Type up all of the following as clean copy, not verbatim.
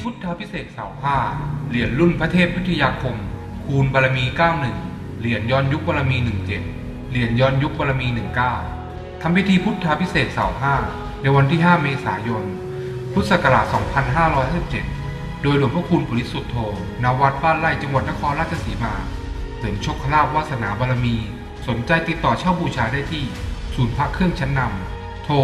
พุทธพิเศษเสาผ้าเหรียญรุ่นพระเทพวิทยาคมคูณบารมี 91 เหรียญย้อนยุคบารมี 17 เหรียญย้อนยุคบารมี 19 ทำพิธีพุทธพิเศษเสาผ้าในวันที่ 5 เมษายน พุทธศักราช 2557 โดยหลวงพ่อคูณปริสุทธโธ ณ วัดบ้านไร่ จังหวัดนครราชสีมา เสริมโชคลาภวาสนาบารมี สนใจติดต่อเช่าบูชาได้ที่ ศูนย์พระเครื่องชั้นนำ โทร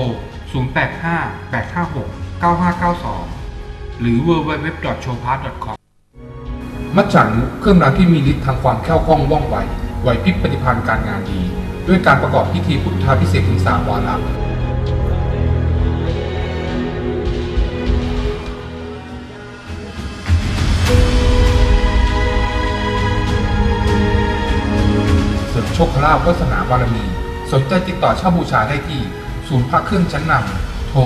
0858569592 หรือ www.showpass.com มัจฉานุเครื่องรางที่มีฤทธิ์ทางความแคล่วคล่องว่องไว ไหวพริบปฏิภาณการงานดี ด้วยการประกอบพิธีพุทธาภิเษกถึง 3 วาระเสริมโชคลาภวาสนาบารมี สนใจติดต่อเช่าบูชาได้ที่ ศูนย์พระเครื่องชั้นนำ โทร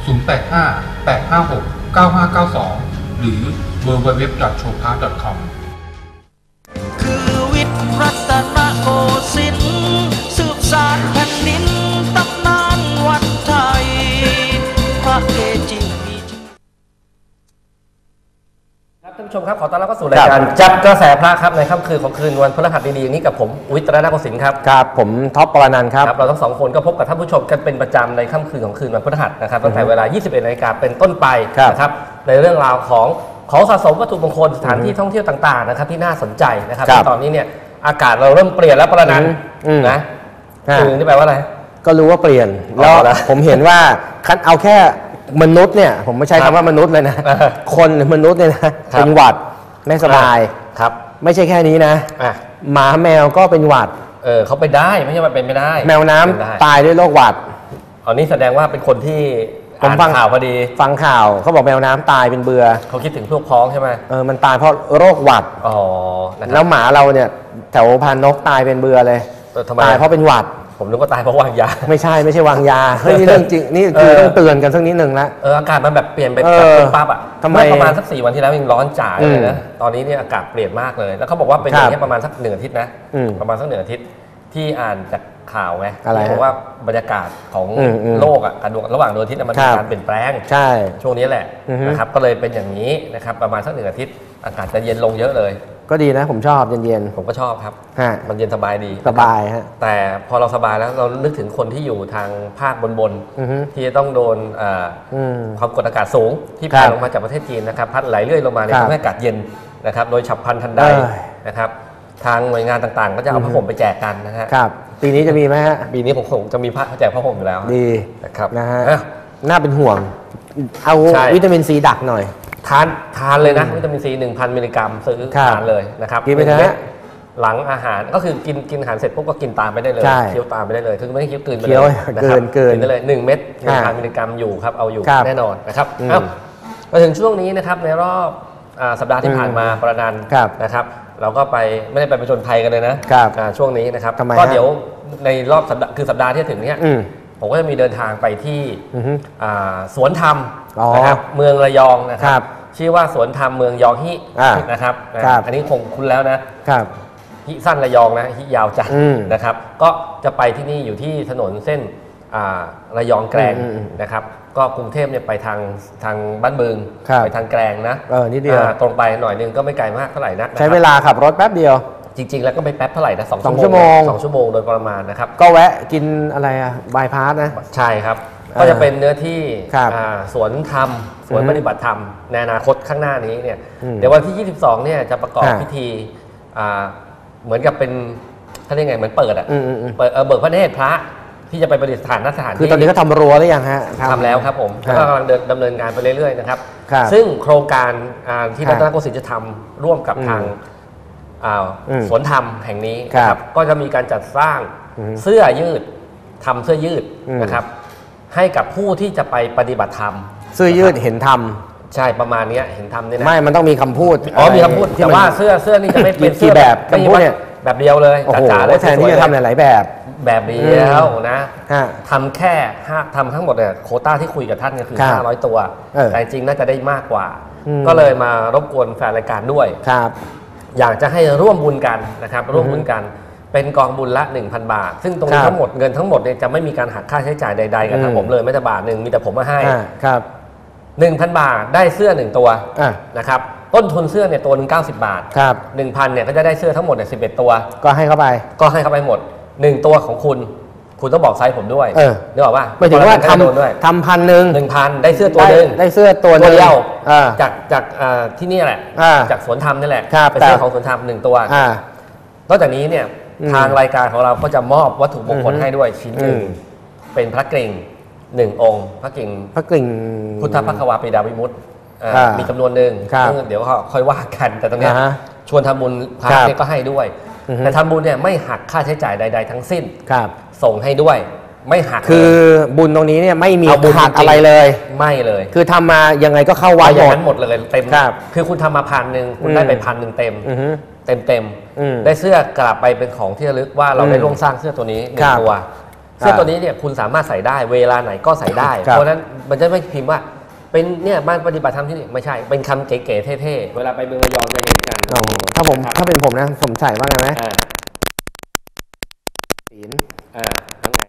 0858569592 หรือ www.showpass.com คือวิทย์รัตนโกสินทร์สืบสานแผ่นดินตำนานวัดไทยพระเกจิมีชื่อครับท่านผู้ชมครับขอต้อนรับเข้าสู่รายการจับกระแสพระครับในค่ำคืนของคืนวันพฤหัสดีๆอย่างนี้กับผมวิทย์รัตนโกสินทร์ครับครับผมท็อปปรนันท์ครับเราทั้งสองคนก็พบกับท่านผู้ชมกันเป็นประจำในค่ำคืนของคืนวันพฤหัสนะครับตั้งแต่เวลา 21 นาฬิกาเป็นต้นไปนะครับในเรื่องราวของสะสมวัตถุมงคลสถานที่ท่องเที่ยวต่างๆนะครับที่น่าสนใจนะครับตอนนี้เนี่ยอากาศเราเริ่มเปลี่ยนแล้วปรนันท์นะคือนี่แปลว่าอะไรก็รู้ว่าเปลี่ยนแล้วผมเห็นว่าคันเอาแค่มนุษย์เนี่ยผมไม่ใช้คำว่ามนุษย์เลยนะคนมนุษย์เนี่ยนะเป็นหวัดไม่สบายครับไม่ใช่แค่นี้นะหมาแมวก็เป็นหวัดเขาไปได้ไม่ใช่ว่าเป็นไม่ได้แมวน้ำตายด้วยโรคหวัดอันนี้แสดงว่าเป็นคนที่ผมฟังข่าวพอดีฟังข่าวเขาบอกแมวน้ำตายเป็นเบื่อเขาคิดถึงพวกพ้องใช่ไหมมันตายเพราะโรคหวัดแล้วหมาเราเนี่ยแถวพานนกตายเป็นเบื่อเลยตายเพราะเป็นหวัดผมนึกว่าตายเพราะวางยาไม่ใช่วางยาเฮ้ยนี่เรื่องจริงนี่คือต้องเตือนกันสักนิดหนึ่งละอากาศมันแบบเปลี่ยนไปแบบปั๊บอ่ะเมื่อประมาณสัก4 วันที่แล้วยังร้อนจ๋าเลยนะตอนนี้เนี่ยอากาศเปลี่ยนมากเลยแล้วเขาบอกว่าเป็นอย่างนี้ประมาณสัก1 อาทิตย์นะประมาณสัก1 อาทิตย์ที่อ่านจากข่าวไงที่บอกว่าบรรยากาศของโลกอ่ะระหว่างดวงอาทิตย์มันมีการเปลี่ยนแปลงช่วงนี้แหละนะครับก็เลยเป็นอย่างนี้นะครับประมาณสัก1 อาทิตย์อากาศจะเย็นลงเยอะเลยก็ดีนะผมชอบเย็นผมก็ชอบครับมันเย็นสบายดีสบายฮะแต่พอเราสบายแล้วเรานึกถึงคนที่อยู่ทางภาคบนที่จะต้องโดนความกดอากาศสูงที่แผ่ลงมาจากประเทศจีนนะครับพัดไหลเรื่อยลงมาทำให้อากาศเย็นนะครับโดยฉับพลันทันใดนะครับทางหน่วยงานต่างๆก็จะเอาผ้าห่มไปแจกกันนะฮะปีนี้จะมีไหมฮะปีนี้ผมคงจะมีแจกผ้าห่มอยู่แล้วดีนะครับนะฮะน่าเป็นห่วงเอาวิตามินซีดักหน่อยทานเลยนะวิตามินซี 1,000 มิลลิกรัมซื้อทานเลยนะครับกินไปเถอะหลังอาหารก็คือกินอาหารเสร็จปุ๊บก็กินตามไปได้เลยเคี้ยวตามไปได้เลยคือไม่ได้เคี้ยวกลืนไปเลยนะครับกินได้เลย1 เม็ด 1,000 มิลลิกรัมอยู่ครับเอาอยู่แน่นอนนะครับมาถึงช่วงนี้นะครับในรอบสัปดาห์ที่ผ่านมาปรนันท์นะครับเราก็ไม่ได้ไปประจนภัยกันเลยนะช่วงนี้นะครับก็เดี๋ยวในรอบสัปดาห์คือสัปดาห์ที่ถึงเนี้ยผมก็จะมีเดินทางไปที่สวนธรรมนะครับเมืองระยองนะครับชื่อว่าสวนธรรมเมืองยองฮินะครับอันนี้คงคุ้นแล้วนะฮิสั้นระยองนะฮิยาวจัดนะครับก็จะไปที่นี่อยู่ที่ถนนเส้นระยองแกลงนะครับก็กรุงเทพเนี่ยไปทางบ้านบึงไปทางแกลงนะนิดเดียวตรงไปหน่อยนึงก็ไม่ไกลมากเท่าไหร่นะใช้เวลาขับรถแป๊บเดียวจริงๆแล้วก็ไม่แป๊บเท่าไหร่นะ2 ชั่วโมงโดยประมาณนะครับก็แวะกินอะไรบายพาสนะใช่ครับก็จะเป็นเนื้อที่สวนธรรมสวนปฏิบัติธรรมในอนาคตข้างหน้านี้เนี่ยเดี๋ยววันที่22เนี่ยจะประกอบพิธีเหมือนกับเป็นท่านยังไงเหมือนเปิดเบิกพระเนตรพระที่จะไปประดิษฐานณสถานที่คือตอนนี้ก็ทำรั้วหรือยังฮะทำแล้วครับผมก็กำลังดำเนินงานไปเรื่อยๆนะครับซึ่งโครงการที่รัตนโกสินทร์จะทำร่วมกับทางสวนธรรมแห่งนี้ครับก็จะมีการจัดสร้างเสื้อยืดทำเสื้อยืดนะครับให้กับผู้ที่จะไปปฏิบัติธรรมเสื้อยืดเห็นธรรมใช่ประมาณนี้เห็นธรรมนี่นะไม่มันต้องมีคำพูดมีคำพูดแต่ว่าเสื้อนี่จะไม่เป็นเสื้อแบบคำพูดเนี่ยแบบเดียวเลยจ๋าๆเลยแทนที่จะทำหลายๆแบบเดียวนะทำแค่ทำทั้งหมดเนี่ยโควต้าที่คุยกับท่านก็คือ500 ตัวแต่จริงน่าจะได้มากกว่าก็เลยมารบกวนแฟนรายการด้วยอยากจะให้ร่วมบุญกันนะครับร่วมบุญกันเป็นกองบุญละ 1,000 บาทซึ่งตรงนี้ทั้งหมดเงินทั้งหมดเนี่ยจะไม่มีการหักค่าใช้จ่ายใดๆกับทางผมเลยแม้แต่บาทนึงมีแต่ผมมาให้ 1,000 บาทได้เสื้อ1ตัวอ่ะนะครับต้นทุนเสื้อเนี่ยตัวหนึ่ง90 บาทครับ 1,000เนี่ยก็จะได้เสื้อทั้งหมดเนี่ย11 ตัวก็ให้เข้าไปก็ให้เข้าไปหมด 1 ตัวของคุณต้องบอกไซส์ผมด้วยเออนึกออกป่ะหมายถึงว่าโดนด้วยทำ1,000 1,000ได้เสื้อตัวหนึ่งได้เสื้อตัวตัวเดียวอ่าจากที่นี่แหละอ่าจากสวนธรรมนี่แหละครับเป็นเสื้อของสวนธรรม1 ตัวอ่านอกจากนี้เนี่ยอืมทางรายการของเราก็จะมอบวัตถุมงคลอืมให้ด้วยชิ้นหนึ่งอืมเป็นพระกริ่ง1 องค์ พระกริ่งพระกริ่งพุทธภควาปีดาวิมุตติอ่ามีมีจำนวนหนึ่งครับซึ่งเดี๋ยวก็ค่อยว่ากันแต่ตรงเนี้ยอ่าฮะชวนทำบุญพระครับเนี่ยก็ให้ด้วยอือฮึแต่ทำบุญเนี่ยไม่หักค่าใช้จ่ายใด ๆ ทั้งสิ้นครับส่งให้ด้วยไม่หักคือเลยบุญตรงนี้เนี่ยไม่มีเอาบุญขาดจริงๆอะไรเลยไม่เลยคือทำมายังไงก็เข้าวัเอาดอหมย่างดนั้นหมดเลยเต็มครับคือคุณทำมา1,000คุณอืมได้ไป1,000เต็มอือฮึเต็มอืมได้เสื้อกลับไปเป็นของที่ระลึกว่าเราได้ร่วมสร้างเสื้อตัวนี้หนึ่ครังบตัว เสื้อตัวนี้เนี่ยคุณสามารถใส่ได้เวลาไหนก็ใส่ได้ครับเพราะฉะนั้นมันจะไม่พิมพ์ว่าเป็นเนี่ยบ้านปฏิบัติธรรมที่นี่ไม่ใช่เป็นคำเก๋ๆเท่ๆเวลาไปเมืองระยองจะเห็นกันโอ้โหถ้าเป็นผมนะผมใส่ว่าไงไหมอ่าศีลทั้งไง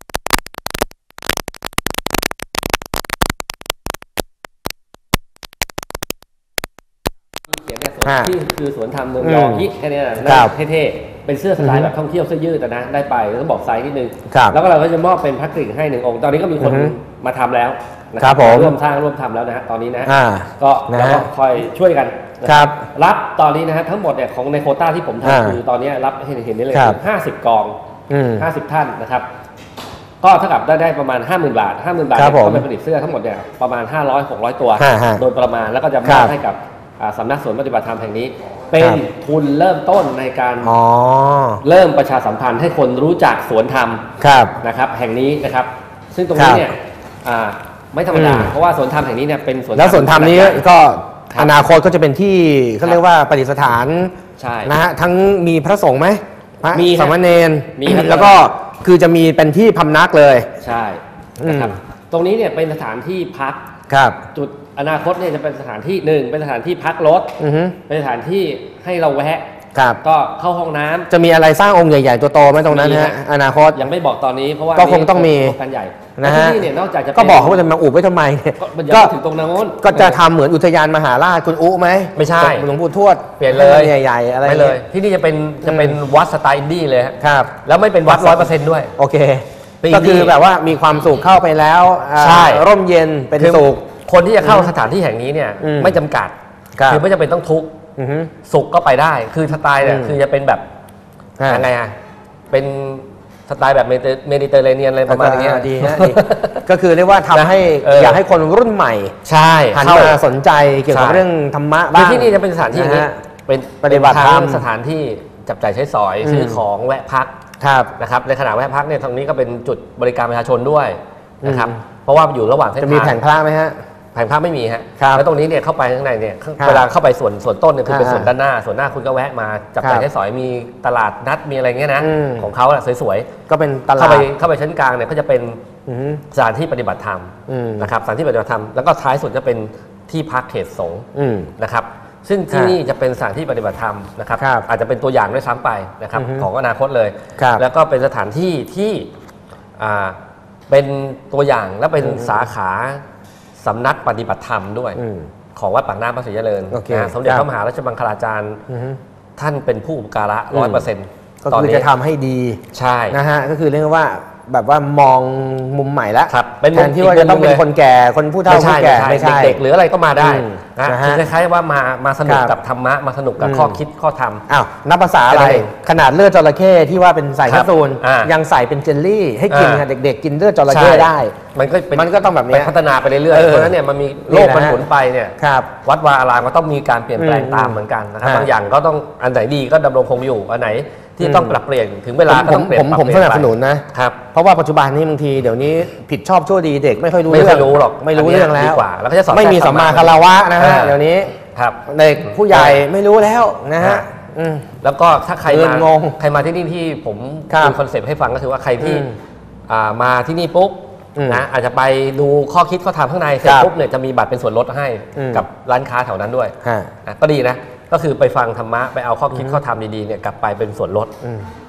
เขียนเนี่ยสวนอ่าที่คือสวนธรรมเมืองระยองยี่แค่เนี้ยนะครับ เท่ๆเป็นเสื้อสไตล์แบบท่องเที่ยวเสื้อยืดนะได้ไปแล้วก็บอกไซส์นิดนึงครับแล้วก็เราก็จะมอบเป็นพระกริ่งให้1 องค์ตอนนี้ก็มีคนอือฮึมาทำแล้วนะครับผมร่วมสร้างร่วมทำแล้วนะฮะตอนนี้นะอ่าก็นะฮะเราก็คอยช่วยกันนะครับ รับตอนนี้นะฮะทั้งหมดเนี่ยของในโควต้าที่ผมอ่าทำคือตอนนี้รับเห็นได้เลยครับคือ50 กองอืม 50 ท่านนะครับ ก็เท่ากับได้ประมาณ 50,000 บาท 50,000 บาทครับเนี่ยผมก็ไปผลิตเสื้อทั้งหมดเนี่ยประมาณ 500-600 ตัวฮะโดยประมาณแล้วก็จะมครัอบบ ให้กับสำนักสวนปฏิบัติธรรมแห่งนี้ เป็นครับทุนเริ่มต้นในการอ๋อเริ่มประชาสัมพันธ์ให้คนรู้จักสวนธรรมครับนะครับแห่งนี้นะครับ ซึ่งตรงนี้ครับเนี่ยไม่ธรรมดาอืมเพราะว่าสวนธรรมแห่งนี้เนี่ยเป็นสวนแล้วสวนธรรมนี้ขนาดใหญ่ก็ครับอนาคตก็จะเป็นที่เขาเรียกว่าประดิษฐานใช่นะฮะทั้งมีพระสงฆ์ไหมพระมีครับสามเณรมีครับแล้วก็คือจะมีเป็นที่พำนักเลยใช่นะครับตรงนี้เนี่ยเป็นสถานที่พักครับจุดอนาคตเนี่ยจะเป็นสถานที่หนึ่งเป็นสถานที่พักรถอือฮึเป็นสถานที่ให้เราแวะครับก็เข้าห้องน้ำจะมีอะไรสร้างองค์ใหญ่ๆตัวโตไหมตรงนั้นมีฮะฮะอนาคตยังไม่บอกตอนนี้เพราะว่าก็คงต้องมีโครงการใหญ่นะและฮะที่นี่เนี่ยนอกจากจะก็บอกเขาป็นว่าจะมาอุบไว้ทำไมเนี่ยก็มันยังไม่ถึงตรงนั้นก็จะทำเหมือนอุทยานมหาราชคุณอุไหมไม่ใช่หลวงปู่ทวดเปลี่ยนเลยใหญ่ๆอะไรไม่เลย ที่นี่จะเป็นวัดสไตล์อินดี้เลยฮะครับแล้วไม่เป็นวัด100%ด้วยโอเคปีนี้ก็คือแบบว่ามีความสุขเข้าไปแล้วอ่าใช่ร่มเย็นเป็นคือสุขคนที่จะเข้าสถานที่แห่งนี้เนี่ยอืมไม่จำกัดครับคือไม่จำเป็นต้องทุกข์อือฮึสุขก็ไปได้ คือสไตล์เนี่ยอืมคือจะเป็นแบบอ่ายังไงอ่ะเป็นสไตล์แบบเมดิเตอร์เรเนียนอะไรประมาณอย่างเงี้ยดีฮะดีก็คือเรียกว่าทำให้ อยากให้คนรุ่นใหม่ใช่หันเข้ามาสนใจเกี่ยวกับใช่เรื่องธรรมะคือบ้างที่นี่จะเป็นสถานที่อย่างนี้นะฮะเป็นปฏิบัติธรรมเป็นทั้งสถานที่จับจ่ายใช้สอยอืมซื้อของแวะพักครับนะครับในขณะแวะพักเนี่ยตรงนี้ก็เป็นจุดบริการประชาชนด้วยนะครับอืมเพราะว่าอยู่ระหว่างเส้นจะทางมีแผงพระไหมฮะแผงพระไม่มีฮะครับแล้วตรงนี้เนี่ยเข้าไปข้างในเนี่ยครับเวลาเข้าไปส่วนต้นเนี่ยคือเป็นอ่าส่วนด้านหน้า ส่วนหน้าคุณก็แวะมาจับจ่ายครับใช้สอยมีตลาดนัดมีอะไรเงี้ยนะอืมของเขาอะสวยก็เป็นตๆลาดเข้าไปชั้นกลางเนี่ยก็จะเป็นอือฮึสถานที่ปฏิบัติธรรมอืมนะครับสถานที่ปฏิบัติธรรมแล้วก็ท้ายสุดจะเป็นที่พักเขตสงฆ์อืมนะครับซึ่งที่นี่จะเป็นสถานที่ปฏิบัติธรรมนะครับครับอาจจะเป็นตัวอย่างด้วยซ้ำไปนะครับอือฮึของอนาคตเลยครับแล้วก็เป็นสถานที่ที่เป็นตัวอย่างและเป็นสาขาสำนักปฏิบัติธรรมด้วยอืมของวัดปากน้ำพระศรีเจริญโอเคนะสมเด็จคพรับระมหาราชมังคลาจารย์อือฮึท่านเป็นผู้อุปการะอืม 100% ก็ตอนคือนี้จะทำให้ดีใช่นะฮะก็คือเรียกว่าแบบว่ามองมุมใหม่แล้วครับเป็นมุแทมนที่ว่าจะต้องเป็นอีกมุมเลยคนแก่คนผู้เฒ่าไม่ใช่ผู้แก่ไม่ใช่เด็กๆหรืออะไรก็มาได้อืมนะนะฮะคือคล้ายๆว่ามาสนุกครับกับธรรมะมาสนุกกับอืมข้อคิดข้อธรรมอ้าวนับภาษาอะไรแค่นั้นเองขนาดเลือดจระเข้ที่ว่าเป็นใส่คแครับ ปซูลอ่ายัยังใส่เป็นเจลลี่ให้กินอ่าอะเด็กๆ กินเลือดจระเข้ได้มันก็เป็นมันก็ต้องแบบเนี้ยพัฒนาไปเรื่อยๆเพราะฉะนั้นเนี่ยมันมีโลกมันหมุนไปเนี่ยครับวัดวาอารามก็ต้องมีการเปลี่ยนแปลงอืมตามเหมือนกันนะครับฮะบางอย่างก็ต้องอันไหนดีก็ดำรงคงอยู่อันไหนที่ต้องปรับเปลี่ยนถึงเวลาก็ต้องเปลี่ยนปรับผมเปลี่สยนนับไปสนุนนะครับเพราะว่าปัจจุบันนี้บางทีเดี๋ยวนี้ผิดชอบชั่วดีเด็กไม่ค่อยรู้ไม่เรื่ค่อยรู้หรอกไม่รู้อันเนี้ยเรื่องแล้ดีวกว่าแล้วก็จะสอนไม่มีแทรกสัมมาธรรมะคารวะนะฮะอ่าเดี๋ยวนี้ครับเด็กผู้ใหญ่ไม่รู้แล้วนะฮะอ่าอืมแล้วก็ถ้าใครเดิมานงงใครมาที่นี่ที่ผมครับมีคอนเซปต์ให้ฟังก็คือว่าใครที่อืมมาที่นี่ปุ๊บอืมนะอาจจะไปดูข้อคิดข้อธรรมข้างในเสร็จครับปุ๊บเนี่ยจะมีบัตรเป็นส่วนลดให้อืมกับร้านค้าแถวนั้นด้วยฮะนะก็ดีนะก็คือไปฟังธรรมะไปเอาข้อคิดข้อธรรมดีๆเนี่ยกลับไปเป็นส่วนลดอืม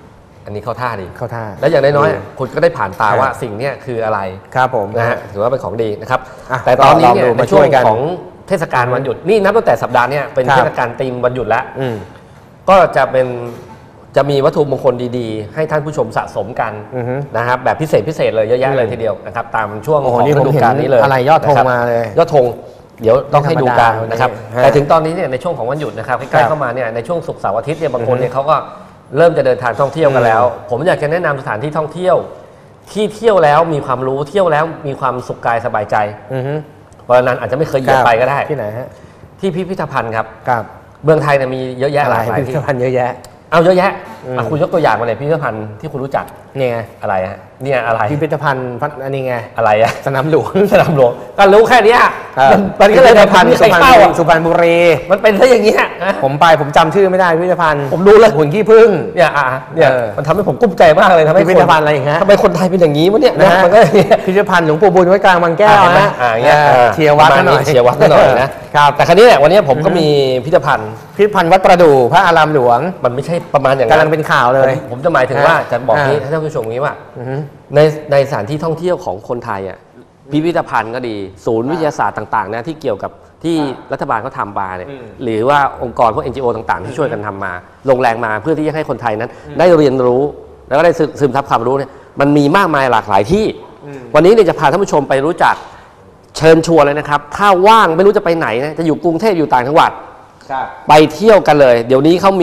อันนี้เข้าท่าดีเข้าท่าแล้วอย่างน้อยๆคุณก็ได้ผ่านตาว่าสิ่งนี้คืออะไรครับผมนะฮะถือว่าเป็นของดีนะครับอ่ะแต่ตอนนี้เนี่ยลองดูในมาช่ช่ววงยกันของเทศกาลวันหยุดนี่นับตั้งแต่สัปดาห์นี้เป็นครับเทศกาลธีมวันหยุดแล้วอืมก็จะมีวัตถุมงคลดีๆ ให้ท่านผู้ชมสะสมกันอือฮึนะครับแบบพิเศษเลยเยอะแยะเลยทีเดียวนะครับตามช่วงโอ้ขโหองนี่ฤผมดูเห็นกาลนี้เลยอะไรยอดธงนะครับมาเลยยอดธงเดี๋ยวต้องให้ดูกันนะครับฮะแต่ถึงตอนนี้เนี่ยในช่วงของวันหยุดนะครับใกล้ๆเข้ามาเนี่ยในช่วงศุกร์เสาร์อาทิตย์เนี่ยบางคนเนี่ยเขาก็เริ่มจะเดินทางท่องเที่ยวกันแล้ว ผมอยากจะแนะนำสถานที่ท่องเที่ยวที่เที่ยวแล้วมีความรู้เที่ยวแล้วมีความสุขกายสบายใจอือฮึเพราะฉะนั้นอาจจะไม่เคยเหยียบไปก็ได้ที่ไหนฮะที่พิพิธภัณฑ์ครับครับเมืองไทยเนี่ยมีเยอะแยะอะหไรลากหลายพิพิที่ธภัณฑ์เยอะแยะเอาเยอะแยะอืมคุณยกตัวอย่างมาเลยพิพิธภัณฑ์ที่คุณรู้จักเนี่ยไงอะไรฮะเนี่ยอะไรพิพิธภัณฑ์อันนี้ไงอะไรอะสนามหลวงสนามหลวงก็รู้แค่เนี้ยเออมันก็เลยพิพิธภัณฑ์ไม่สุใครพรรณเข้าอะสุพรรณบุรีมันเป็นซะอย่างเงี้ยนะผมจำชื่อไม่ได้พิพิธภัณฑ์ผมดูแล้วหุ่นขี้ผึ้งเนี่ยเนี่ยเออมันทำให้ผมกุ้มใจมากเลยทำให้พิพิธภัณฑ์อะไรอีกฮะทำไมคนไทยเป็นอย่างนี้วะเนี่ยนะนะฮะมันก็อย่างเงี้ยพิพิธภัณฑ์หลวงปู่บุญไว้กลางบางแก้วเห็นไหมนะอย่างเงี้ยเชียร์วัดประมาณหน่อยเชียร์วัดหน่อยนะครับ แต่ครั้นี้เนี่ยวันนี้ผมก็มีพิพิธภัณฑ์พิพิธภัณฑ์วัดประดู่พระอารามหลวงมันไม่ใช่ประมาณอย่างกำลังเป็นข่าวเลยผมจะหมายถึงว่าฮะจะบอกนี้อ่าให้ท่านผู้ชมอย่างนี้ว่าอือฮึในสถานที่ท่องเที่ยวของคนไทยอ่ะพิพิธภัณฑ์ก็ดี ศูนย์วิทยาศาสตร์ต่างๆนะที่เกี่ยวกับที่รัฐบาลเขาทำมาเนี่ยหรือว่าองค์กรพวก NGO ต่างๆ ที่ช่วยกันทำมา ลงแรงมาเพื่อที่จะให้คนไทยนั้น ได้เรียนรู้ แล้วก็ได้ซึมซับความรู้เนี่ยมันมีมากมายหลากหลายที่ วันนี้เนี่ยจะพาท่านผู้ชมไปรู้จักเชิญชวนเลยนะครับถ้าว่างไม่รู้จะไปไหนนะจะอยู่กรุงเทพอยู่ต่างจังหวัดครับไปเที่ยวกันเลย เดี๋ยวนี้เขามี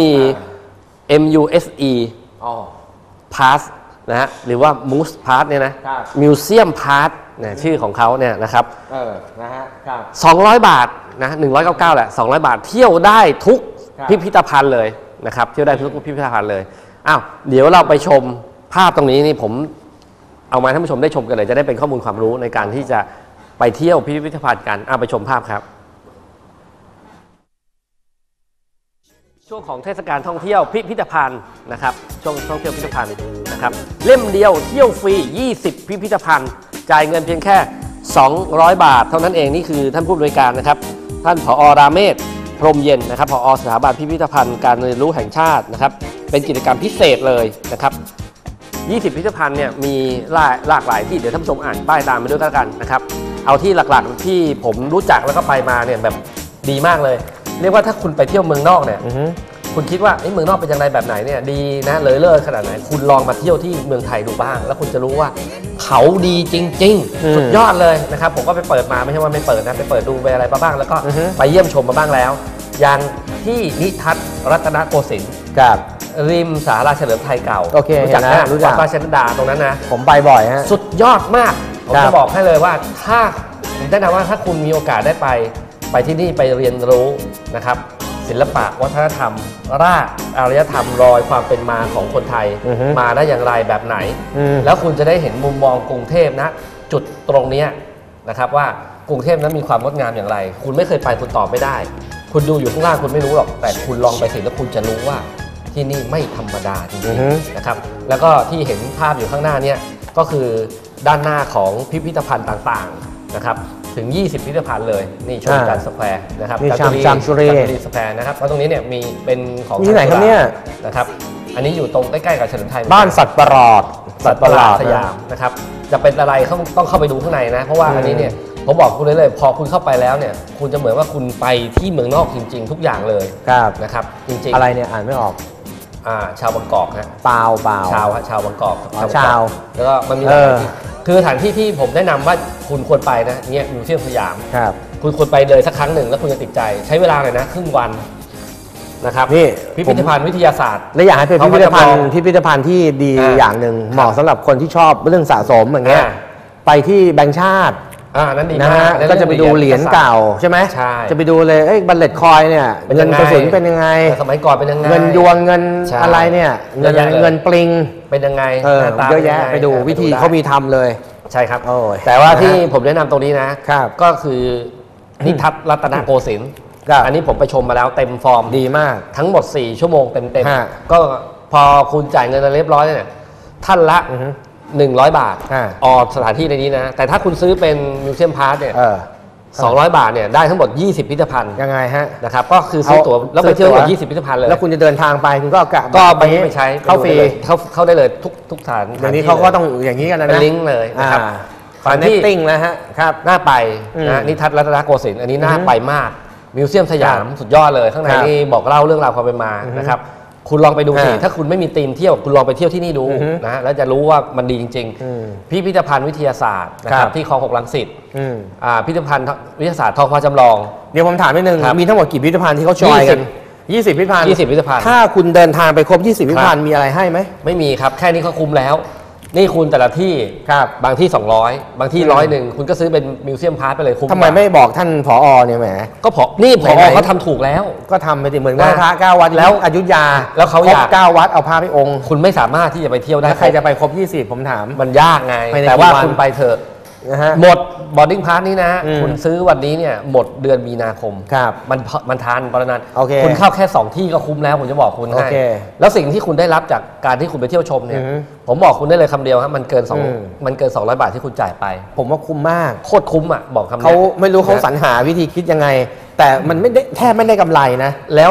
MUSE อ๋อ Pass นะฮะหรือว่า Moose Pass เนี่ยนะครับ Museum Pass เนี่ยชื่อของเขาเนี่ยนะครับนะฮะครับ 200 บาทนะ199แหละ200 บาทเที่ยวได้ทุกครับพิพิธภัณฑ์เลยนะครับเที่ยวได้ทุกพิพิธภัณฑ์เลยอ้าวเดี๋ยวเราไปชมภาพตรงนี้นี่ผมเอามาให้ท่านผู้ชมได้ชมกันเลยจะได้เป็นข้อมูลความรู้ในการที่จะไปเที่ยวพิพิธภัณฑ์กันไปชมภาพครับ ช่วงของเทศกาลท่องเที่ยวพิพิธภัณฑ์นะครับช่วงท่องเที่ยวพิพิธภัณฑ์นะครับเล่มเดียวเที่ยวฟรี 20 พิพิธภัณฑ์จ่ายเงินเพียงแค่ 200 บาท เท่านั้นเองนี่คือท่านผู้อำนวยการนะครับท่านผอ.ราเมศพรหมเย็นนะครับผอ.สถาบันพิพิธภัณฑ์การเรียนรู้แห่งชาตินะครับเป็นกิจกรรมพิเศษเลยนะครับ 20 พิพิธภัณฑ์เนี่ยมีหลากหลายที่เดี๋ยวท่านผู้ชมอ่านป้ายตามไปด้วยกันนะครับเอาที่หลักๆที่ผมรู้จักแล้วก็ไปมาเนี่ยแบบดีมากเลย เรียกว่าถ้าคุณไปเที่ยวเมืองนอกเนี่ยคุณคิดว่าเมืองนอกเป็นยังไงแบบไหนเนี่ยดีนะเลยเลิศขนาดไหนคุณลองมาเที่ยวที่เมืองไทยดูบ้าง แล้วคุณจะรู้ว่าเขาดีจริงๆสุดยอดเลยนะครับผมก็ไปเปิดมาไม่ใช่ว่าไม่เปิดนะไปเปิดดูไปอะไรมาบ้างแล้วก็ไปเยี่ยมชมมาบ้างแล้วอย่างที่นิทัศน์รัตนโกสินทร์ครับริมศาลาเฉลิมไทยเก่าโอเครู้จักเห็นนะนะรู้จักวัดราชนดาตรงนั้นนะผมไปบ่อยฮะสุดยอดมาก ผมครัจะบบอกให้เลยว่าถ้าแนะนำว่าถ้าคุณมีโอกาสได้ไปที่นี่ไปเรียนรู้นะครับศิลปะวัฒนธรรมรากอารยธรรมรอยความเป็นมาของคนไทย มาได้อย่างไรแบบไหน แล้วคุณจะได้เห็นมุมมองกรุงเทพนะจุดตรงเนี้ยนะครับว่ากรุงเทพนั้นมีความงดงามอย่างไร คุณไม่เคยไปคุณตอบไม่ได้ คุณดูอยู่ข้างล่างคุณไม่รู้หรอกแต่คุณลองไปสิแล้วคุณจะรู้ว่าที่นี่ไม่ธรรมดาจริงๆนะครับแล้วก็ที่เห็นภาพอยู่ข้างหน้าเนี่ยก็คือด้านหน้าของพิพิธภัณฑ์ต่างๆนะครับถึง 20 พิพิธภัณฑ์เลยนี่ชมจันทร์สแควร์นะครับนี่จันชามสุรีสแควร์นะครับเพราะตรงนี้เนี่ยมีเป็นของที่ไหนครับเนี่ยนะครับอันนี้อยู่ตรงใกล้ๆกับเฉลิมไทยบ้านสัตว์ประหลาดสัตว์ประหลาดสยามนะครับจะเป็นอะไรต้องเข้าไปดูข้างในนะเพราะว่าอันนี้เนี่ยผมบอกคุณเลยพอคุณเข้าไปแล้วเนี่ยคุณจะเหมือนว่าคุณไปที่เมืองนอกจริงๆ ทุกอย่างเลยครับนะครับจริงๆอะไรเนี่ยอ่านไม่ออกชาวบางกอกฮะเปล่าชาวบางกอกอ๋อชาวแล้วก็มันมีหลายที่คือสถานที่ที่ผมแนะนำว่าคุณควรไปนะเนี่ยมิวเซียมสยามครับคุณควรไปเลยสักครั้งหนึ่งแล้วคุณจะติดใจใช้เวลาหน่อยนะครึ่งวันนะครับนี่พิพิธภัณฑ์วิทยาศาสตร์และอยากให้เป็นพิพิธภัณฑ์เขาก็จะมองพิพิธภัณฑ์ที่ดี อย่างหนึ่งเหมาะสำหรับคนที่ชอบเรื่องสะสมอย่างเงี้ยอ่าไปที่แบงค์ชาตินั้นดีนะมากฮะอันนั้นก็จะไปดูเหรียญเก่าใช่ไหมใช่จะไปดูเลยบัลเลตคอยเนี่ยเป็นเงิยันงไงกระสุนเป็นยังไงสมัยก่อนเป็นยังไงเงินยวงเงินใช่อะไรเนี่ยเงินเยอะแยะเลยเงินปลิงเป็นยังไงเออหน้าตาเยอะแยะนงงไปดูวิธีเขามีทำเลยใช่ครับโอ้ยแต่ว่าที่นะฮะผมแนะนำตรงนี้นะครับ ก็คือนิทัศน์รัตนโกสินทร์ครับอันนี้ผมไปชมมาแล้วเต็มฟอร์มดีมากทั้งหมด 4 ชั่วโมงเต็มฮะๆก็พอคุณจ่ายเงินเรียบร้อยเนี่ยท่านละอือฮึ 100 บาทฮะออกสถานที่ในนี้นะ แต่ถ้าคุณซื้อเป็นมิวเซียมพาร์ทเนี่ย 200 บาทเนี่ยได้ทั้งหมด20พิพิธภัณฑ์ยังไงฮะนะครับก็คือซื้อตั๋วแล้วไปเที่ยวหมด20พิพิธภัณฑ์เลยแล้วคุณจะเดินทางไปคุณก็ไปใช้เข้าฟรีเข้าได้เลยทุกฐานอย่างนี้เขาก็ต้องอย่างนี้กันนะเป็นลิงก์เลยนะครับฝันที่ติ้งแล้วฮะครับน่าไปนะนิทัศน์รัตนโกสินทร์อันนี้น่าไปมากมิวเซียมสยามสุดยอดเลยข้างในนี่บอกเล่าเรื่องราวความเป็นมานะครับคุณลองไปดูสิถ้าคุณไม่มีธีมเที่ยวคุณลองไปเที่ยวที่นี่ดูนะแล้วจะรู้ว่ามันดีจริงๆพิพิธภัณฑ์วิทยาศาสตร์นะครับที่คลอง6 รังสิตพิพิธภัณฑ์วิทยาศาสตร์ทองฟ้าจำลองเดี๋ยวผมถามนิดนึงมีทั้งหมดกี่พิพิธภัณฑ์ที่เขาจอยกัน20พิพิธภัณฑ์ 20พิพิธภัณฑ์ถ้าคุณเดินทางไปครบ20พิพิธภัณฑ์มีอะไรให้ไหมไม่มีครับแค่นี้ก็คุ้มแล้วนี่คุณแต่ละที่บางที่200บางที่100คุณก็ซื้อเป็นมิวเซียมพาร์ทไปเลยคุ้มทำไมไม่บอกท่านผอเนี่ยแหมก็นี่ผอเขาทำถูกแล้วก็ทำไปสิเหมือนว่าพระ9 วัดแล้วอยุธยาแล้วเขาอยาก 9 วัดเอาพระไปองค์คุณไม่สามารถที่จะไปเที่ยวได้ใครจะไปครบ20ผมถามมันยากไงแต่ว่าคุณไปเถอะหมดบอร์ดิ้งพาสนี้นะคุณซื้อวันนี้เนี่ยหมดเดือนมีนาคมมันทันเพราะนั้นคุณเข้าแค่2ที่ก็คุ้มแล้วผมจะบอกคุณให้แล้วสิ่งที่คุณได้รับจากการที่คุณไปเที่ยวชมเนี่ยผมบอกคุณได้เลยคำเดียวครับมันเกิน200 บาทที่คุณจ่ายไปผมว่าคุ้มมากโคตรคุ้มอ่ะบอกคำนี้เขาไม่รู้เขาสรรหาวิธีคิดยังไงแต่มันไม่ได้แทบไม่ได้กำไรนะแล้ว